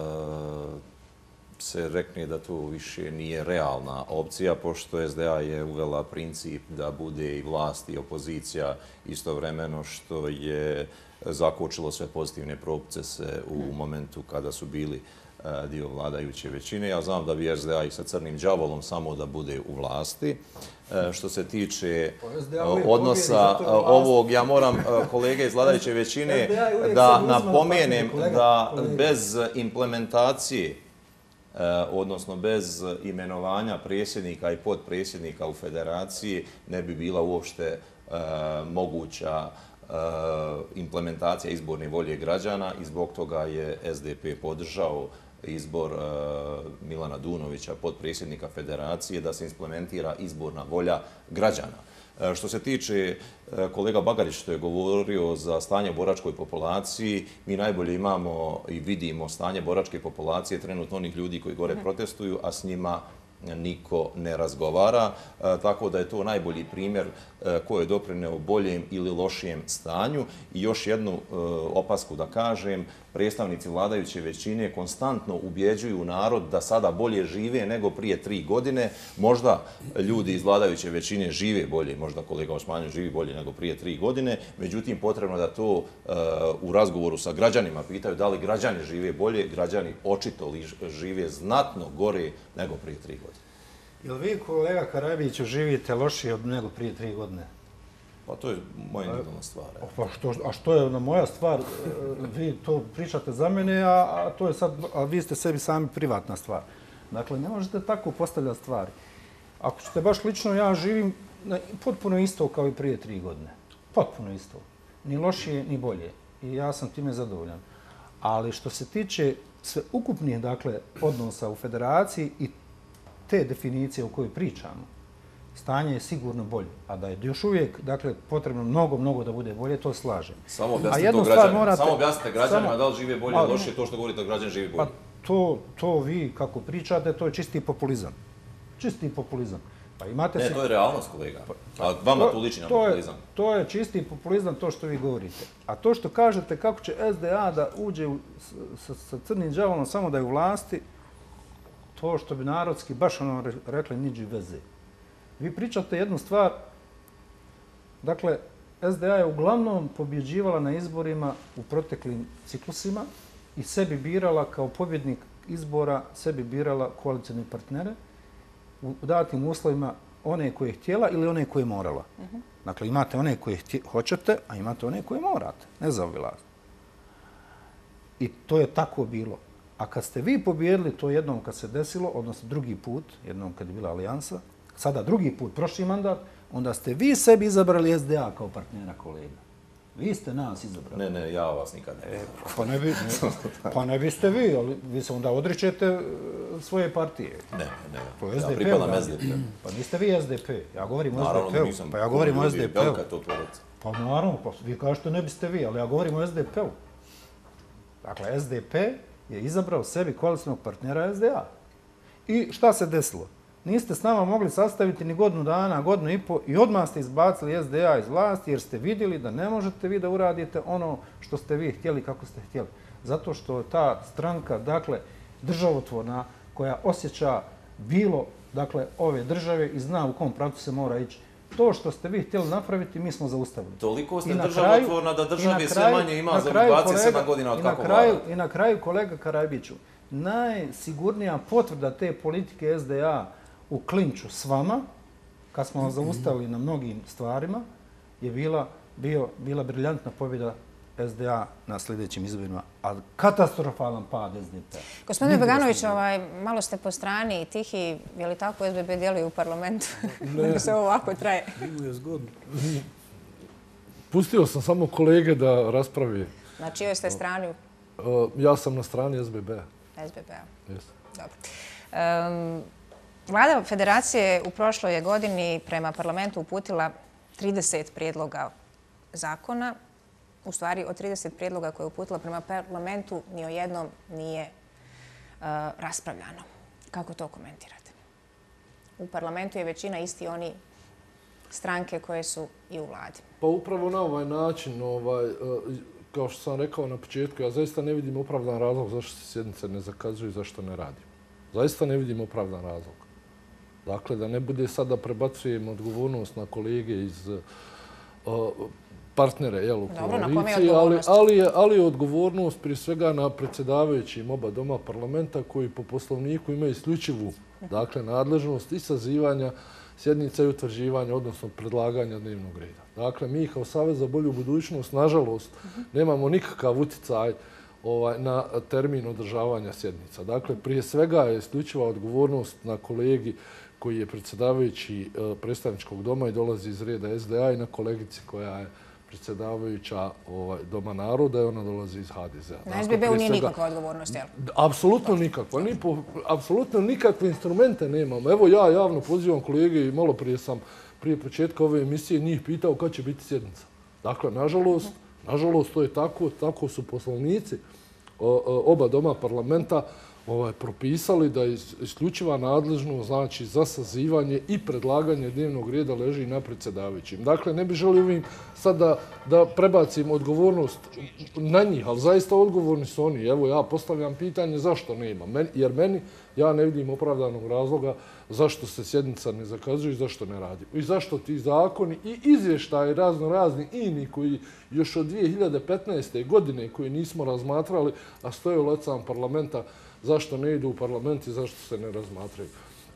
e, se rekne da to više nije realna opcija, pošto es de a je uvela princip da bude i vlast i opozicija istovremeno, što je zakočilo sve pozitivne procese u momentu kada su bili dio vladajuće većine. Ja znam da bi es de a i sa crnim đavolom samo da bude u vlasti. Što se tiče odnosa ovog, ja moram kolege iz vladajuće većine da napomenem da bez implementacije, odnosno bez imenovanja predsjednika i podpredsjednika u federaciji ne bi bila uopšte moguća implementacija izborne volje građana i zbog toga je es de pe podržao izbor Milana Dunovića, podpredsjednika federacije, da se implementira izborna volja građana. Što se tiče kolega Bagarić što je govorio za stanje boračkoj populaciji, mi najbolje imamo i vidimo stanje boračke populacije trenutno onih ljudi koji gore protestuju, a s njima niko ne razgovara, tako da je to najbolji primjer ko je doprineo boljem ili lošijem stanju. I još jednu opasku da kažem, predstavnici vladajuće većine konstantno ubjeđuju narod da sada bolje žive nego prije tri godine. Možda ljudi iz vladajuće većine žive bolje, možda kolega Osmanju živi bolje nego prije tri godine, međutim potrebno da to u razgovoru sa građanima pitaju da li građani žive bolje, građani očito žive znatno gore nego prije tri godine. Jel vi, kolega Karabiću, živite lošije nego prije tri godine? Pa to je moja individualna stvar. Pa što, a što je na moja stvar? Vi to pričate za mene, a, a, to je sad, a vi ste sebi sami privatna stvar. Dakle, ne možete tako postavljati stvari. Ako ćete baš lično, ja živim potpuno isto kao i prije tri godine. Potpuno isto. Ni lošije, ni bolje. I ja sam time zadovoljan. Ali što se tiče sve ukupnih, dakle, odnosa u federaciji i te definicije o kojoj pričamo, stanje je sigurno bolje. A da je još uvijek, dakle, potrebno mnogo, mnogo da bude bolje, to slažem. Samo objasnite to građanima. Morate, samo objasnite građanima samo, da li žive bolje ili lošije, to što govorite da građani živi bolje. Pa to, to vi, kako pričate, to je čisti populizam. Čisti populizam. Pa imate ne, se... to je realnost, kolega. A vama to liči na populizam. To je čisti populizam, to što vi govorite. A to što kažete kako će S D A da uđe u, sa, sa crnim đavolom samo da je u vlasti, to što bi narodski baš ono rekli niđi veze. Vi pričate jednu stvar, dakle, S D A je uglavnom pobjeđivala na izborima u proteklim ciklusima i sebi birala kao pobjednik izbora, sebi birala koalicijne partnere u datim uslovima one koje je htjela ili one koje je morala. Uh-huh. Dakle, imate one koje htje, hoćete, a imate one koje morate. Nezaobilazno. I to je tako bilo. A kad ste vi pobijedili to jednom kad se desilo, odnosno drugi put, jednom kad je bila alijansa, sada drugi put, prošli mandat, onda ste vi sebi izabrali S D A kao partnera kolega. Vi ste nas izabrali. Ne, ne, ja vas nikad ne. E, pa, ne bi, ne, pa ne biste vi, ali vi se onda odričete svoje partije. Ne, ne, po ja pripadam S D P. Pa niste vi S D P, ja govorim o naravno, S D P-u. Nisam, pa ja govorim o S D P-u. Velika je to tvorica. Pa naravno, pa vi kažete ne biste vi, ali ja govorim o S D P-u. Dakle, S D P je izabrao sebi koalicijnog partnera S D A. I šta se desilo? Niste s nama mogli sastaviti ni godinu dana, godinu i po i odmah ste izbacili S D A iz vlasti jer ste vidjeli da ne možete vi da uradite ono što ste vi htjeli kako ste htjeli. Zato što ta stranka, dakle, državotvorna koja osjeća bilo, dakle, ove države i zna u kom pravcu se mora ići. To što ste vi htjeli napraviti, mi smo zaustavili. Toliko ste državotvorna da državi sve manje ima za dvadeset sedam godina od kako vlada. I na kraju, kolega Karajbiću, najsigurnija potvrda te politike S D A u klinču s vama, kad smo vas zaustavili na mnogim stvarima, je bila, bio, bila briljantna pobjeda S D A na sljedećim izborima, a katastrofalan pad S D P. Gospodine Beganović, ovaj, malo ste po strani tihi, je li tako S B B djeluje u parlamentu? Ne. Se ovako traje. Bilo je zgodno. Pustio sam samo kolege da raspravi. Na čijoj ste strani? Ja sam na strani S B B-a. S B B-a. Yes. Dobro. Um, Vlada Federacije u prošloj godini prema parlamentu uputila trideset prijedloga zakona. U stvari, od trideset prijedloga koje je uputila prema parlamentu, ni o jednom nije uh, raspravljano. Kako to komentirate? U parlamentu je većina isti oni stranke koje su i u vladi. Pa upravo na ovaj način, ovaj, kao što sam rekao na početku, ja zaista ne vidim opravdan razlog zašto se sjednice ne zakazuju i zašto ne radimo. Zaista ne vidim opravdan razlog. Dakle, da ne bude sad da prebacujemo odgovornost na kolege iz uh, partnere jel, u koaliciji, ali, ali, je, ali je odgovornost prije svega na predsjedavajućim oba doma parlamenta koji po poslovniku imaju isključivu dakle, nadležnost i sazivanja sjednica i utvrđivanja, odnosno predlaganja dnevnog reda. Dakle, mi kao Savez za bolju budućnost, nažalost, nemamo nikakav utjecaj ovaj, na termin održavanja sjednica. Dakle, prije svega je isključiva odgovornost na kolegi koji je predsjedavajući predstavničkog doma i dolazi iz reda S D A i na kolegici koja je predsjedavajuća ovaj, Doma naroda i ona dolazi iz H D Z-a. Na S B B-u nije nikakva odgovornost, jel? Apsolutno nikakva. Ni po, apsolutno nikakve instrumente nemamo. Evo ja javno pozivam kolege i malo prije sam prije početka ove emisije njih pitao kad će biti sjednica. Dakle, nažalost, nažalost to je tako, tako su poslovnici oba doma parlamenta ovaj, propisali da je isključiva nadležnost znači, za sazivanje i predlaganje dnevnog reda leži na predsjedavajućim. Dakle, ne bi želio ovim sad da, da prebacim odgovornost na njih, ali zaista odgovorni su oni. Evo, ja postavljam pitanje zašto nema. Men, jer meni, ja ne vidim opravdanog razloga zašto se sjednica ne zakazuje i zašto ne radi. I zašto ti zakoni i izvještaji razno razni ini koji još od dvije hiljade petnaeste. godine koji nismo razmatrali, a stoje u lecama parlamenta, zašto ne idu u parlament i zašto se ne razmatraju.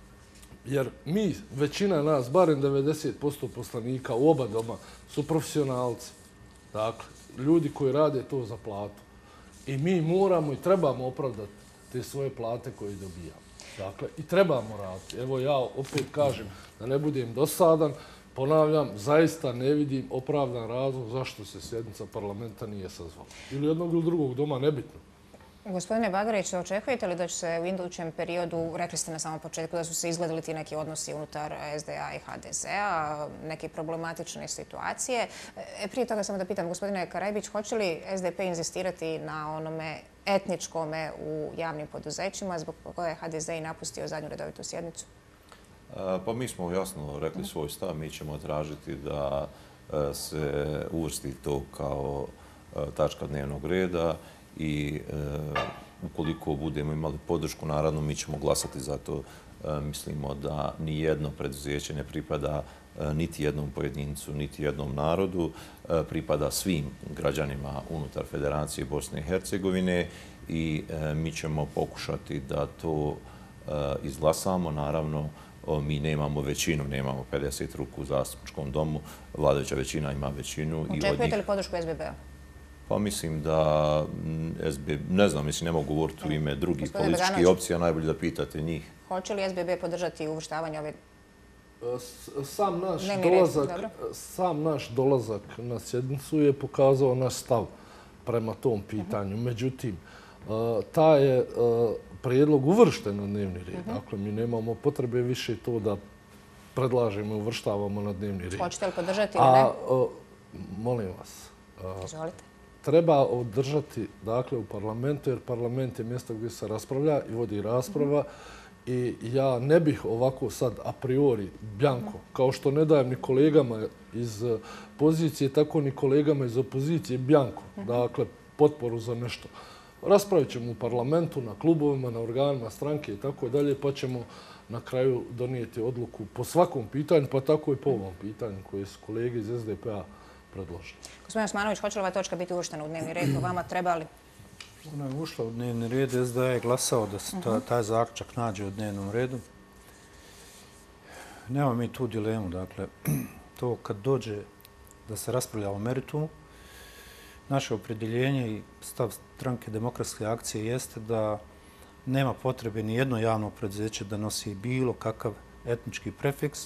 Jer mi, većina nas, barem devedeset posto poslanika u oba doma, su profesionalci. Dakle, ljudi koji rade to za platu. I mi moramo i trebamo opravdati te svoje plate koje dobijamo. Dakle, i trebamo raditi. Evo ja opet kažem, da ne budem dosadan, ponavljam, zaista ne vidim opravdan razlog zašto se sjednica parlamenta nije sazvala. Ili jednog ili drugog doma, nebitno. Gospodine Bagarić, očekujete li da će se u idućem periodu, rekli ste na samom početku da su se izgledali ti neki odnosi unutar S D A i H D Z-a, neke problematične situacije. E, prije toga samo da pitam, gospodine Karajbić, hoće li S D P inzistirati na onome etničkome u javnim poduzećima zbog koje je H D Z i napustio zadnju redovitu sjednicu? Pa mi smo jasno rekli svoj stav. Mi ćemo tražiti da se uvrsti to kao tačka dnevnog reda i ukoliko budemo imali podršku, naravno mi ćemo glasati za to. Mislimo da ni jedno preduzeće ne pripada niti jednom pojedincu, niti jednom narodu, pripada svim građanima unutar Federacije Bosne i Hercegovine i mi ćemo pokušati da to izglasamo. Naravno, mi nemamo većinu, nemamo pedeset ruku u zastupničkom domu, vladajuća većina ima većinu. Očekujete li podršku S B B-a? Pa mislim da, ne znam, mislim, ne mogu govoriti u ime drugih političkih opcija, najbolje da pitate njih. Hoće li S B B podržati uvrštavanje ove... Sam naš dolazak, sam naš dolazak na sjednicu je pokazao naš stav prema tom pitanju. Međutim, taj je prijedlog uvršten na dnevni red. Dakle, mi nemamo potrebe više to da predlažemo i uvrštavamo na dnevni red. Hoćete li podržati ili ne? Molim vas. Izvolite. Treba održati, dakle, u parlamentu, jer parlament je mjesto gdje se raspravlja i vodi rasprava. I ja ne bih ovako sad a priori bjanko, kao što ne dajem ni kolegama iz pozicije, tako ni kolegama iz opozicije bjanko, dakle, potporu za nešto. Raspravit ćemo u parlamentu, na klubovima, na organima stranke i tako dalje, pa ćemo na kraju donijeti odluku po svakom pitanju, pa tako i po ovom pitanju koje su kolege iz S D P-a predložili. Gospodin Osmanović, hoće li ova točka biti uvrštena u dnevni red po vama? Treba li? Ona je ušla u dnevni red, S D A je glasao da se taj zaključak nađe u dnevnom redu. Nema mi tu dilemu, dakle, to kad dođe da se raspravlja o meritumu, naše opredjeljenje i stav stranke Demokratske akcije jeste da nema potrebe ni jedno javno preduzeće da nosi bilo kakav etnički prefiks.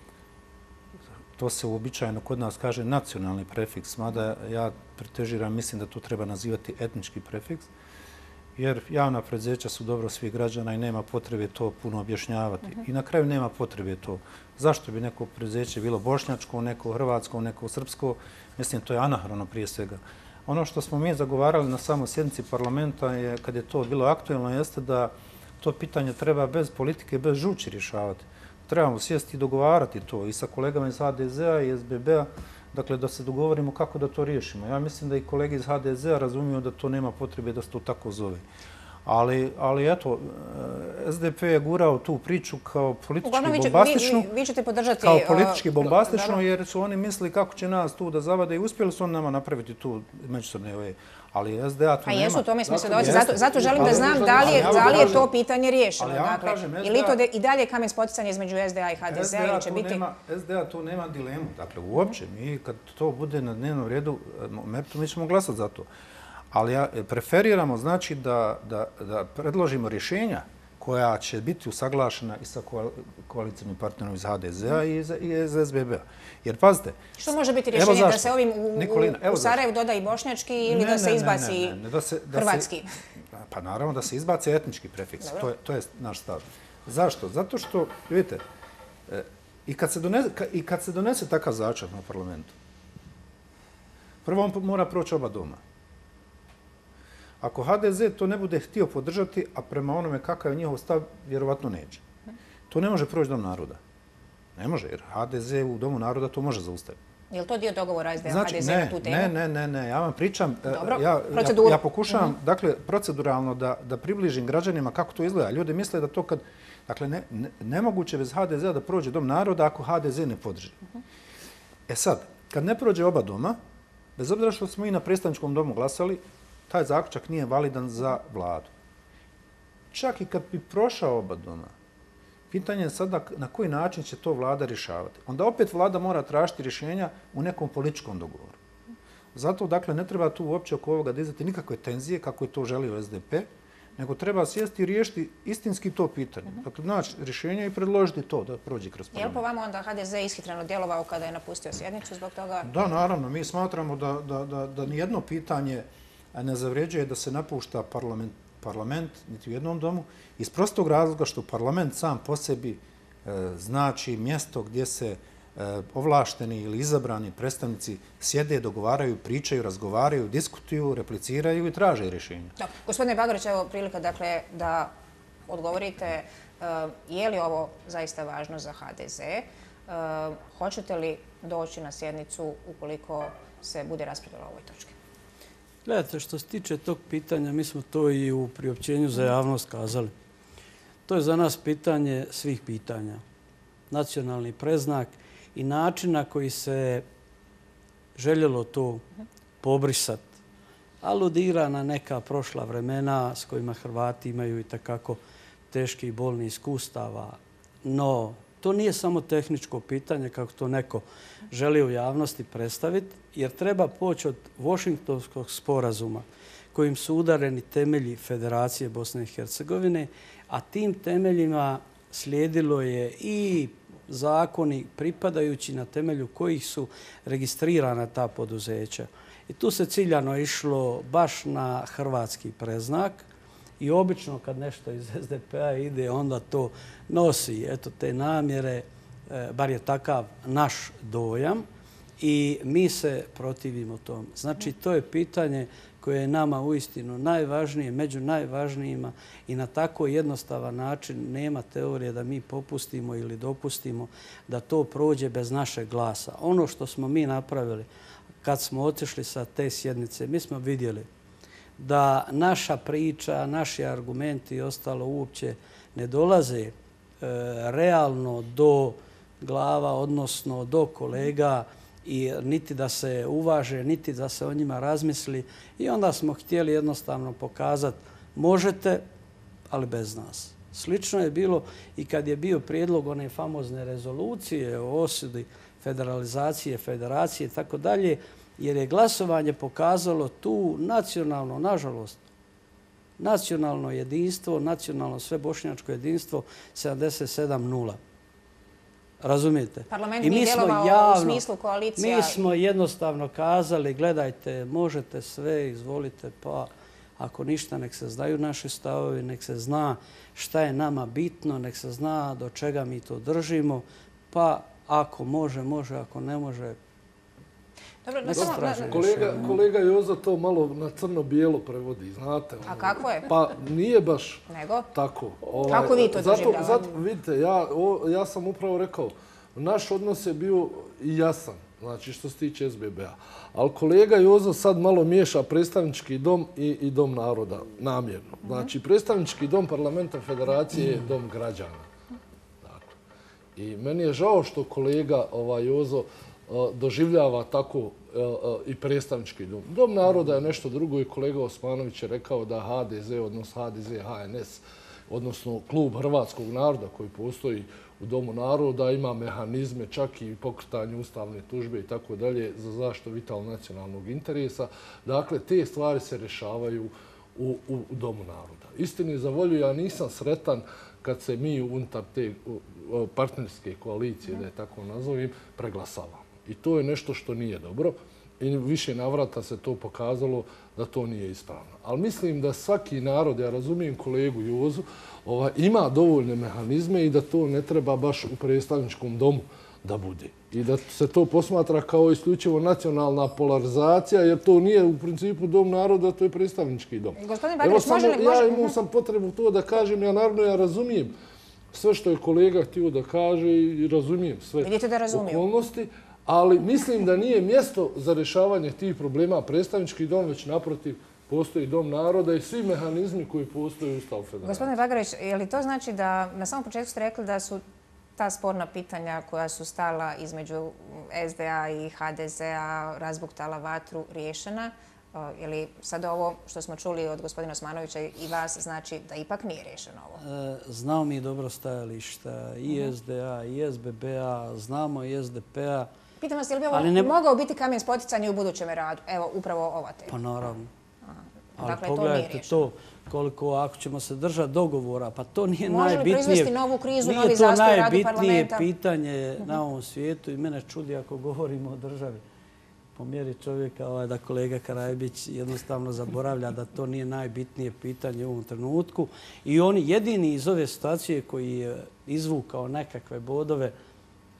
To se uobičajeno kod nas kaže nacionalni prefiks, mada ja pretežiram, mislim da to treba nazivati etnički prefiks, jer javna preduzeća su dobro svih građana i nema potrebe to puno objašnjavati. I na kraju nema potrebe to. Zašto bi neko preduzeće bilo bošnjačko, neko hrvatsko, neko srpsko? Mislim, to je anahrono prije svega. Ono što smo mi zagovarali na samoj sjednici parlamenta je, kad je to bilo aktuelno, jeste da to pitanje treba bez politike, bez žuči rješavati. Trebamo sjesti i dogovarati to i sa kolegama iz H D Z-a i S B B-a, dakle da se dogovorimo kako da to riješimo. Ja mislim da i kolege iz H D Z-a razumiju da to nema potrebe da se to tako zove. Ali, ali eto, S D P je gurao tu priču kao politički bombastičnu. Vi, vi ćete podržati... Kao politički bombastičnu, jer su oni mislili kako će nas tu da zavade i uspjeli su on nama napraviti tu međusobne ove... Ali S D A tu nema... A jesu, tome smo se doći. Zato, zato želim da znam da li je, da li je to pitanje riješeno. Dakle, ili to i dalje kamen spoticanja između S D A i H D Z-a ili će biti... S D A tu nema dilemu. Dakle, uopće, mi kad to bude na dnevnom redu, mi ćemo glasati za to. Ali ja preferiramo, znači, da, da, da predložimo rješenja koja će biti usaglašena i sa koalicijnim partnerom iz H D Z-a i iz S B B-a. Jer, pazite... Što može biti rješenje da se ovim u, Nikolina, u Sarajevu doda i bošnjački ili ne, da se izbaci ne, ne, ne, ne, da se, da hrvatski? Se, pa naravno da se izbaci etnički prefiks. To je, to je naš stav. Zašto? Zato što, vidite, i kad se donese, i kad se donese takav zaključak na parlamentu, prvo on mora proći oba doma. Ako H D Z to ne bude htio podržati, a prema onome kakav je njihov stav, vjerovatno neće. To ne može proći Dom naroda. Ne može, jer H D Z u Domu naroda to može zaustaviti. Je li to dio dogovora S D A H D Z na tu temu? Ne, ne, ne, ne. Ja vam pričam, Dobro, ja, proceduru. ja, ja pokušavam, dakle, proceduralno da, da približim građanima kako to izgleda. Ljudi misle da to kad, dakle, ne, ne, nemoguće bez H D Z-a da prođe Dom naroda ako H D Z ne podrži. E sad, kad ne prođe oba doma, bez obzira što smo i na predstavničkom domu glasali, taj zaključak nije validan za vladu. Čak i kad bi prošao oba doma, pitanje je sada na koji način će to vlada rješavati. Onda opet vlada mora tražiti rješenja u nekom političkom dogovoru. Zato, dakle, ne treba tu uopće oko ovoga dizati nikakve tenzije, kako je to želio S D P, nego treba sjesti i riješiti istinski to pitanje. Dakle, naći rješenje i predložiti to da prođe kroz parlament. Je li po vama onda H D Z ishitreno djelovao kada je napustio sjednicu zbog toga? Da, naravno. Mi smatramo da, da, da, da nijedno pitanje ne zavređuje da se napušta parlament, parlament niti u jednom domu, iz prostog razloga što parlament sam po sebi e, znači mjesto gdje se e, ovlašteni ili izabrani predstavnici sjede, dogovaraju, pričaju, razgovaraju, diskutuju, repliciraju i traže rješenja. Da. Gospodine Bagarić, evo prilika dakle, da odgovorite Je li ovo zaista važno za H D Z? Hoćete li doći na sjednicu ukoliko se bude raspravljalo o ovoj točki? Gledajte, što se tiče tog pitanja, mi smo to i u priopćenju za javnost kazali. To je za nas pitanje svih pitanja. Nacionalni preznak i način na koji se željelo to pobrisati aludira na neka prošla vremena s kojima Hrvati imaju i takako teški i bolni iskustava. No, to nije samo tehničko pitanje kako to neko želi u javnosti predstaviti, jer treba poći od Washingtonskog sporazuma kojim su udareni temelji Federacije Bosne i Hercegovine, a tim temeljima slijedilo je i zakoni pripadajući na temelju kojih su registrirana ta poduzeća. I tu se ciljano išlo baš na hrvatski preznak i obično kad nešto iz S D P-a ide, onda to nosi eto te namjere, bar je takav naš dojam i mi se protivimo tom. Znači, to je pitanje koje je nama uistinu najvažnije, među najvažnijima i na tako jednostavan način nema teorije da mi popustimo ili dopustimo da to prođe bez našeg glasa. Ono što smo mi napravili kad smo otišli sa te sjednice, mi smo vidjeli da naša priča, naši argumenti i ostalo uopće ne dolaze e, realno do glava, odnosno do kolega i niti da se uvaže, niti da se o njima razmisli. I onda smo htjeli jednostavno pokazati možete, ali bez nas. Slično je bilo i kad je bio prijedlog one famozne rezolucije o osudi federalizacije, federacije i tako dalje, jer je glasovanje pokazalo tu nacionalno, nažalost, nacionalno jedinstvo, nacionalno svebošnjačko jedinstvo sedamdeset sedam nula. Razumijete? Parlament nije djelovao u smislu koalicija. Mi smo jednostavno kazali, gledajte, možete sve, izvolite, pa ako ništa, nek se znaju naši stavovi, nek se zna šta je nama bitno, nek se zna do čega mi to držimo, pa ako može, može, ako ne može, dobro, ne samo, na, kolega, kolega Jozo to malo na crno-bijelo prevodi, znate. A kako je? Pa nije baš Nego? tako. Ovaj, kako vi to doživljavate? Zato, vidite, ja, o, ja sam upravo rekao, naš odnos je bio i jasan, znači što se tiče S B B-a. Ali kolega Jozo sad malo miješa predstavnički dom i, i dom naroda, namjerno. Znači, predstavnički dom parlamenta federacije je dom građana. Dakle, i meni je žao što kolega ovaj, Jozo doživljava tako i predstavnički dom. Dom naroda je nešto drugo i kolega Osmanović je rekao da H D Z, odnosno H D Z, H N S, odnosno klub hrvatskog naroda koji postoji u Domu naroda, ima mehanizme čak i pokretanje ustavne tužbe i tako dalje za zaštitu vitalnog nacionalnog interesa. Dakle, te stvari se rješavaju u, u, u Domu naroda. Istini za volju, ja nisam sretan kad se mi unutar te partnerske koalicije, da je tako nazovem, preglasavamo. I to je nešto što nije dobro i više navrata se to pokazalo da to nije ispravno. Ali mislim da svaki narod, ja razumijem kolegu Jozu, ovaj, ima dovoljne mehanizme i da to ne treba baš u predstavničkom domu da bude. I da se to posmatra kao isključivo nacionalna polarizacija, jer to nije u principu dom naroda, to je predstavnički dom. Gospodin Bagarić, može li... Ja imao sam potrebu to da kažem, ja naravno ja razumijem sve što je kolega htio da kaže i razumijem sve okolnosti, ali mislim da nije mjesto za rješavanje tih problema predstavnički dom, već naprotiv postoji dom naroda i svi mehanizmi koji postoji u Ustavu Federacije. Gospodine Bagarić, je li to znači da na samom početku ste rekli da su ta sporna pitanja koja su stala između S D A i H D Z-a razbuktala vatru riješena? Je li sad ovo što smo čuli od gospodina Osmanovića i vas znači da ipak nije riješeno ovo? Znamo mi dobro stajališta i S D A i S B B-a, znamo i S D P-a. Pitam vas, je li bi ovo ne... mogao biti kamen spoticanja u budućem radu? Evo, upravo ova tema. Pa naravno. Ali dakle, pogledajte to, to koliko ako ćemo se držati dogovora, pa to nije može najbitnije. Može li proizvesti novu krizu, novi zastoj u radu parlamenta? Nije to najbitnije pitanje na ovom svijetu i mene čudi ako govorimo o državi. Po mjeri čovjeka ovaj, da kolega Karajbić jednostavno zaboravlja da to nije najbitnije pitanje u ovom trenutku. I oni jedini iz ove situacije koji je izvukao nekakve bodove,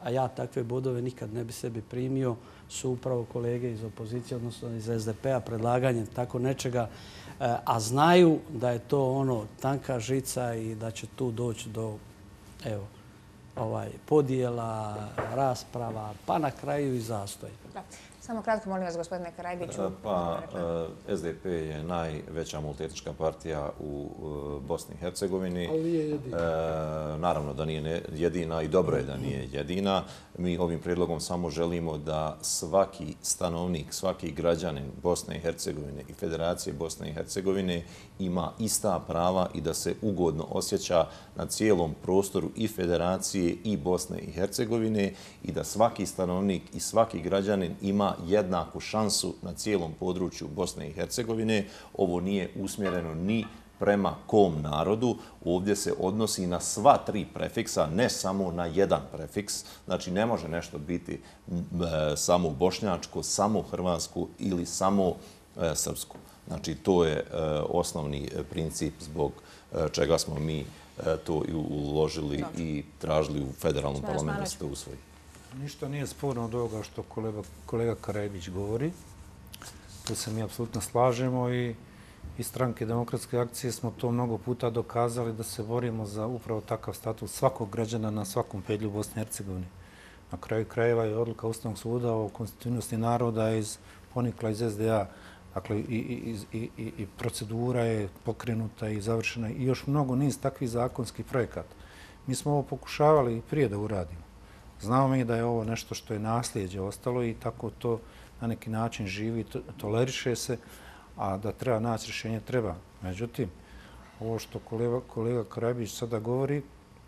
a ja takve bodove nikad ne bi sebi primio, su upravo kolege iz opozicije, odnosno iz S D P-a, predlaganjem tako nečega, a znaju da je to ono tanka žica i da će tu doći do evo, ovaj, podijela, rasprava, pa na kraju i zastoj. Da. Samo kratko, molim vas, gospodine Karajbiću. Pa, S D P je najveća multietnička partija u Bosni i Hercegovini. Ali nije jedina. Naravno da nije jedina i dobro je da nije jedina. Mi ovim prijedlogom samo želimo da svaki stanovnik, svaki građanin Bosne i Hercegovine i Federacije Bosne i Hercegovine ima ista prava i da se ugodno osjeća na cijelom prostoru i Federacije i Bosne i Hercegovine i da svaki stanovnik i svaki građanin ima jednaku šansu na cijelom području Bosne i Hercegovine. Ovo nije usmjereno ni prema kom narodu. Ovdje se odnosi na sva tri prefiksa, ne samo na jedan prefiks. Znači, ne može nešto biti samo bošnjačko, samo hrvatsko ili samo srpsko. Znači, to je osnovni princip zbog čega smo mi to uložili i tražili u federalnom parlamentu da se to usvoji. Ništa nije sporno od ovoga što kolega, kolega Karajbić govori. Tu se mi apsolutno slažemo i iz stranke Demokratske akcije smo to mnogo puta dokazali da se borimo za upravo takav status svakog građana na svakom pedlju Bosne i Hercegovine. Na kraju krajeva je odluka Ustavnog suda o konstitutivnosti naroda iz ponikla iz S D A. Dakle, i, i, i, i, i procedura je pokrenuta i završena i još mnogo niz takvih zakonskih projekata. Mi smo ovo pokušavali i prije da uradimo. Znamo mi da je ovo nešto što je nasljeđe ostalo i tako to na neki način živi, toleriše se, a da treba naći rješenje, treba. Međutim, ovo što kolega, kolega Karajbić sada govori,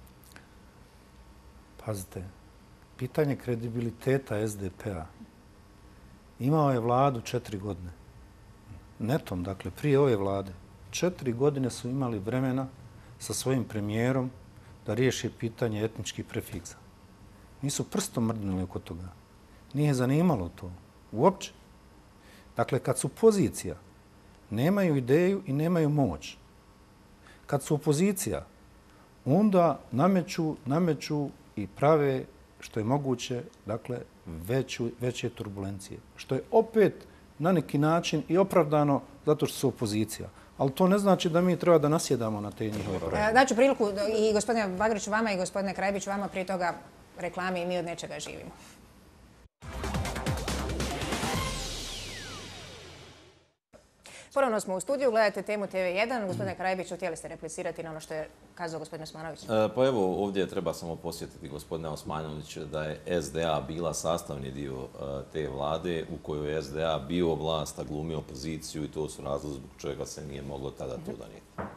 pazite, pitanje kredibiliteta S D P-a. Imao je vladu četiri godine. Netom, dakle, prije ove vlade. Četiri godine su imali vremena sa svojim premijerom da riješe pitanje etničkih prefiksa. Nisu prstom mrdnuli oko toga. Nije zanimalo to. Uopće. Dakle, kad su pozicija, nemaju ideju i nemaju moć. Kad su opozicija, onda nameću, nameću i prave što je moguće, dakle, veću, veće turbulencije. Što je opet na neki način i opravdano zato što su opozicija. Ali to ne znači da mi treba da nasjedamo na te njihove projekte. Daću priliku i gospodine Bagariću vama i gospodine Karajbiću vama, prije toga reklame i mi od nečega živimo. Ponovno smo u studiju, gledate Temu T V jedan. Gospodine Karajbiću, htjeli ste replicirati na ono što je kazao gospodin Osmanović? Pa evo, ovdje treba samo posjetiti gospodina Osmanovića da je S D A bila sastavni dio te vlade u kojoj je S D A bio vlast, a glumio opoziciju i to su razlozi zbog čega se nije moglo tada to donijeti.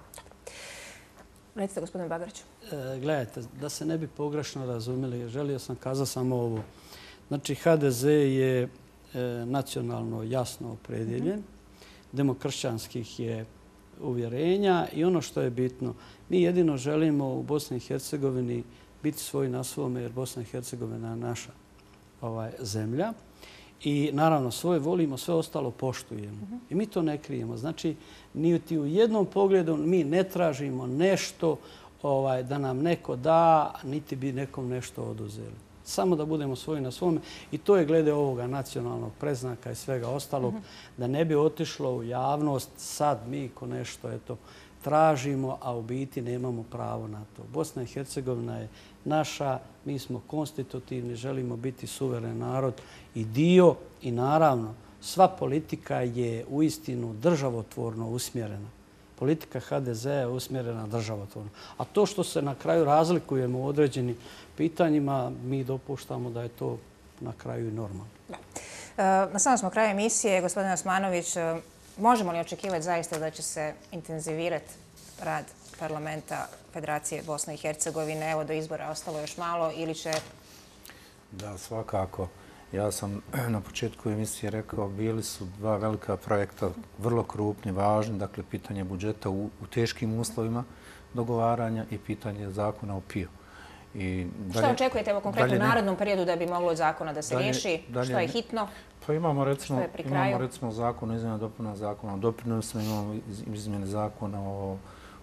Recite, gospodine Bagariću. Gledajte, da se ne bi pogrešno razumjeli, želio sam kazati samo ovo. Znači, H D Z je nacionalno jasno opredjeljen, demokršćanskih je uvjerenja i ono što je bitno, mi jedino želimo u Bosni i Hercegovini biti svoj na svome, jer Bosna i Hercegovina je naša ovaj, zemlja. I naravno svoje volimo, sve ostalo poštujemo. I mi to ne krijemo. Znači, niti u jednom pogledu mi ne tražimo nešto ovaj, da nam neko da, niti bi nekom nešto oduzeli. Samo da budemo svoji na svome. I to je glede ovoga nacionalnog predznaka i svega ostalog, da ne bi otišlo u javnost sad mi ko nešto eto, tražimo, a u biti nemamo pravo na to. Bosna i Hercegovina je naša, mi smo konstitutivni, želimo biti suveren narod i dio i naravno sva politika je uistinu državotvorno usmjerena. Politika H D Z je usmjerena državotvorno. A to što se na kraju razlikujemo u određenim pitanjima, mi dopuštamo da je to na kraju i normalno. Da. Na samom smo kraju emisije. Gospodin Osmanović, možemo li očekivati zaista da će se intenzivirati rad parlamenta Federacije Bosne i Hercegovine? Evo, do izbora ostalo još malo ili će... Da, svakako. Ja sam na početku emisije rekao, bili su dva velika projekta, vrlo krupni, važni, dakle pitanje budžeta u, u teškim uslovima dogovaranja i pitanje zakona o P I O. I dalje, što očekujete evo, konkretno u narednom periodu da bi moglo od zakona da se dalje, riješi? Dalje, što je hitno? Pa imamo recimo, imamo recimo zakon o izmjena dopuna zakona o doprinosima, imamo izmjene zakona o,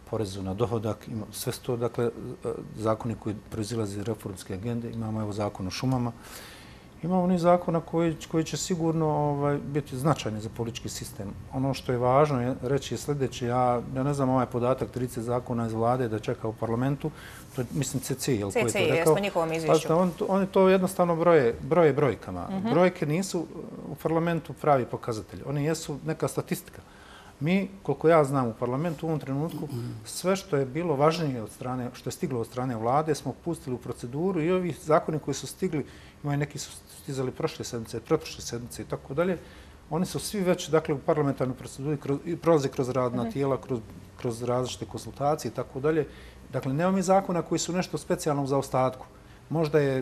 porezu na dohodak, ima sve to, dakle, zakoni koji proizilaze iz reformske agende, imamo evo zakon o šumama, imamo niz zakona koji, koji će sigurno ovaj, biti značajni za politički sistem. Ono što je važno je reći je sljedeće, ja, ja ne znam ovaj podatak trideset zakona iz vlade da čeka u parlamentu, to je, mislim, C C I, jel, koji je to rekao? C C I, po njihovom izvješću. On, oni to jednostavno broje, broje brojkama. Uh-huh. Brojke nisu u parlamentu pravi pokazatelji, oni jesu neka statistika. Mi, koliko ja znam u parlamentu u ovom trenutku, sve što je bilo važnije od strane, što je stiglo od strane vlade, smo pustili u proceduru i ovi zakoni koji su stigli, imaju neki su stizali prošle sedmice, pretprošle sedmice i tako dalje, oni su svi već, dakle, u parlamentarnoj proceduri kroz, i prolaze kroz radna tijela, kroz, kroz različite konsultacije i tako dalje. Dakle, nema mi zakona koji su nešto specijalno u zaostatku. Možda je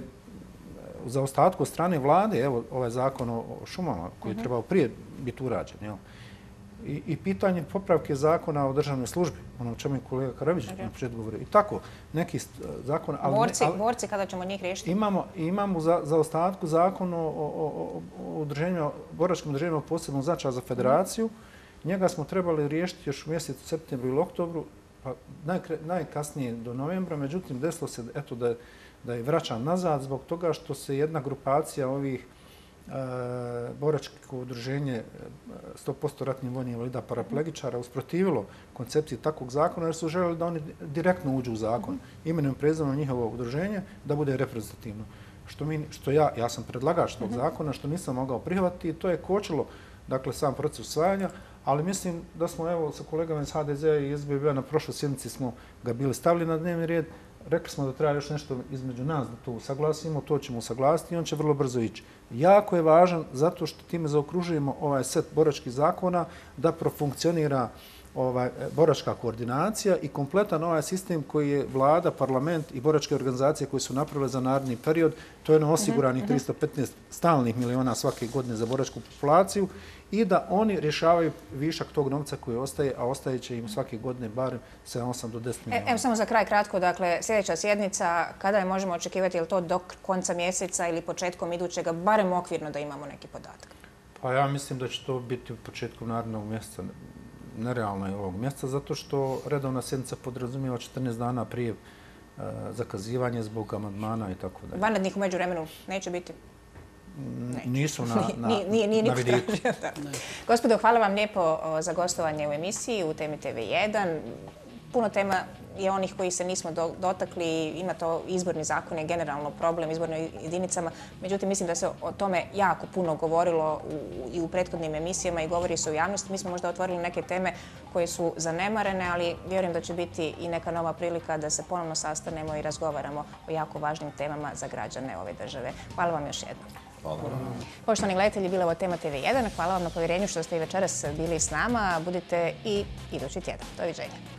u zaostatku od strane vlade, evo, ovaj zakon o, o šumama koji je trebao prije biti urađen, jel? I, i pitanje popravke zakona o državnoj službi, ono o čemu je kolega Karavić na početku govorio. I tako, neki zakon... Ali, borci, ali, borci, kada ćemo njih riješiti? Imamo, imamo za, za ostatku zakon o, o, o udruženjima, boračkim udruženjima posebnog značaja za federaciju. Mm. Njega smo trebali riješiti još u mjesecu septembru ili oktobru, pa najkre, najkasnije do novembra. Međutim, desilo se eto, da, da je vraćan nazad zbog toga što se jedna grupacija ovih E, boračko udruženje sto posto ratnih vojnih invalida paraplegičara usprotivilo koncepciji takvog zakona jer su željeli da oni direktno uđu u zakon imenom i prezimenom njihovog udruženja da bude reprezentativno. Što, mi, što ja, ja sam predlagač tog zakona, što nisam mogao prihvatiti i to je kočilo, dakle, sam proces usvajanja, ali mislim da smo evo sa kolegama iz H D Z-a i S B B-a na prošloj sjednici smo ga bili stavili na dnevni red. Rekli smo da treba još nešto između nas da to usaglasimo, to ćemo usaglasiti i on će vrlo brzo ići. Jako je važan zato što time zaokružujemo ovaj set boračkih zakona da profunkcionira ovaj, boračka koordinacija i kompletan ovaj sistem koji je vlada, parlament i boračke organizacije koje su napravile za naredni period. To je ono osiguranih uh-huh, tristo petnaest stalnih miliona svake godine za boračku populaciju i da oni rješavaju višak tog novca koji ostaje, a ostaje će im svake godine barem sedam, osam do deset miliona. E, evo samo za kraj kratko, dakle, sljedeća sjednica, kada je možemo očekivati, je li to do konca mjeseca ili početkom idućega, barem okvirno da imamo neki podatak? Pa ja mislim da će to biti u početku narednog mjeseca. Nerealno je ovog mjeseca, zato što redovna sjednica podrazumijeva četrnaest dana prije uh, zakazivanje zbog amandmana i tako dalje. Vanrednih u međuvremenu neće biti? Neće. Nisu na, na, nije, nije, nije na vidiku. Gospodo, hvala vam lijepo za gostovanje u emisiji u Temi T V jedan. Puno tema je onih koji se nismo dotakli, ima to izborni zakon je generalno problem izbornim jedinicama, međutim mislim da se o tome jako puno govorilo u, i u prethodnim emisijama i govori se u javnosti. Mi smo možda otvorili neke teme koje su zanemarene, ali vjerujem da će biti i neka nova prilika da se ponovno sastanemo i razgovaramo o jako važnim temama za građane ove države. Hvala vam još jednom. Hvala. Poštovani gledatelji, bila ovo Tema T V jedan. Hvala vam na povjerenju što ste i večeras bili s nama. Budite i idući tjedan. Doviđenja.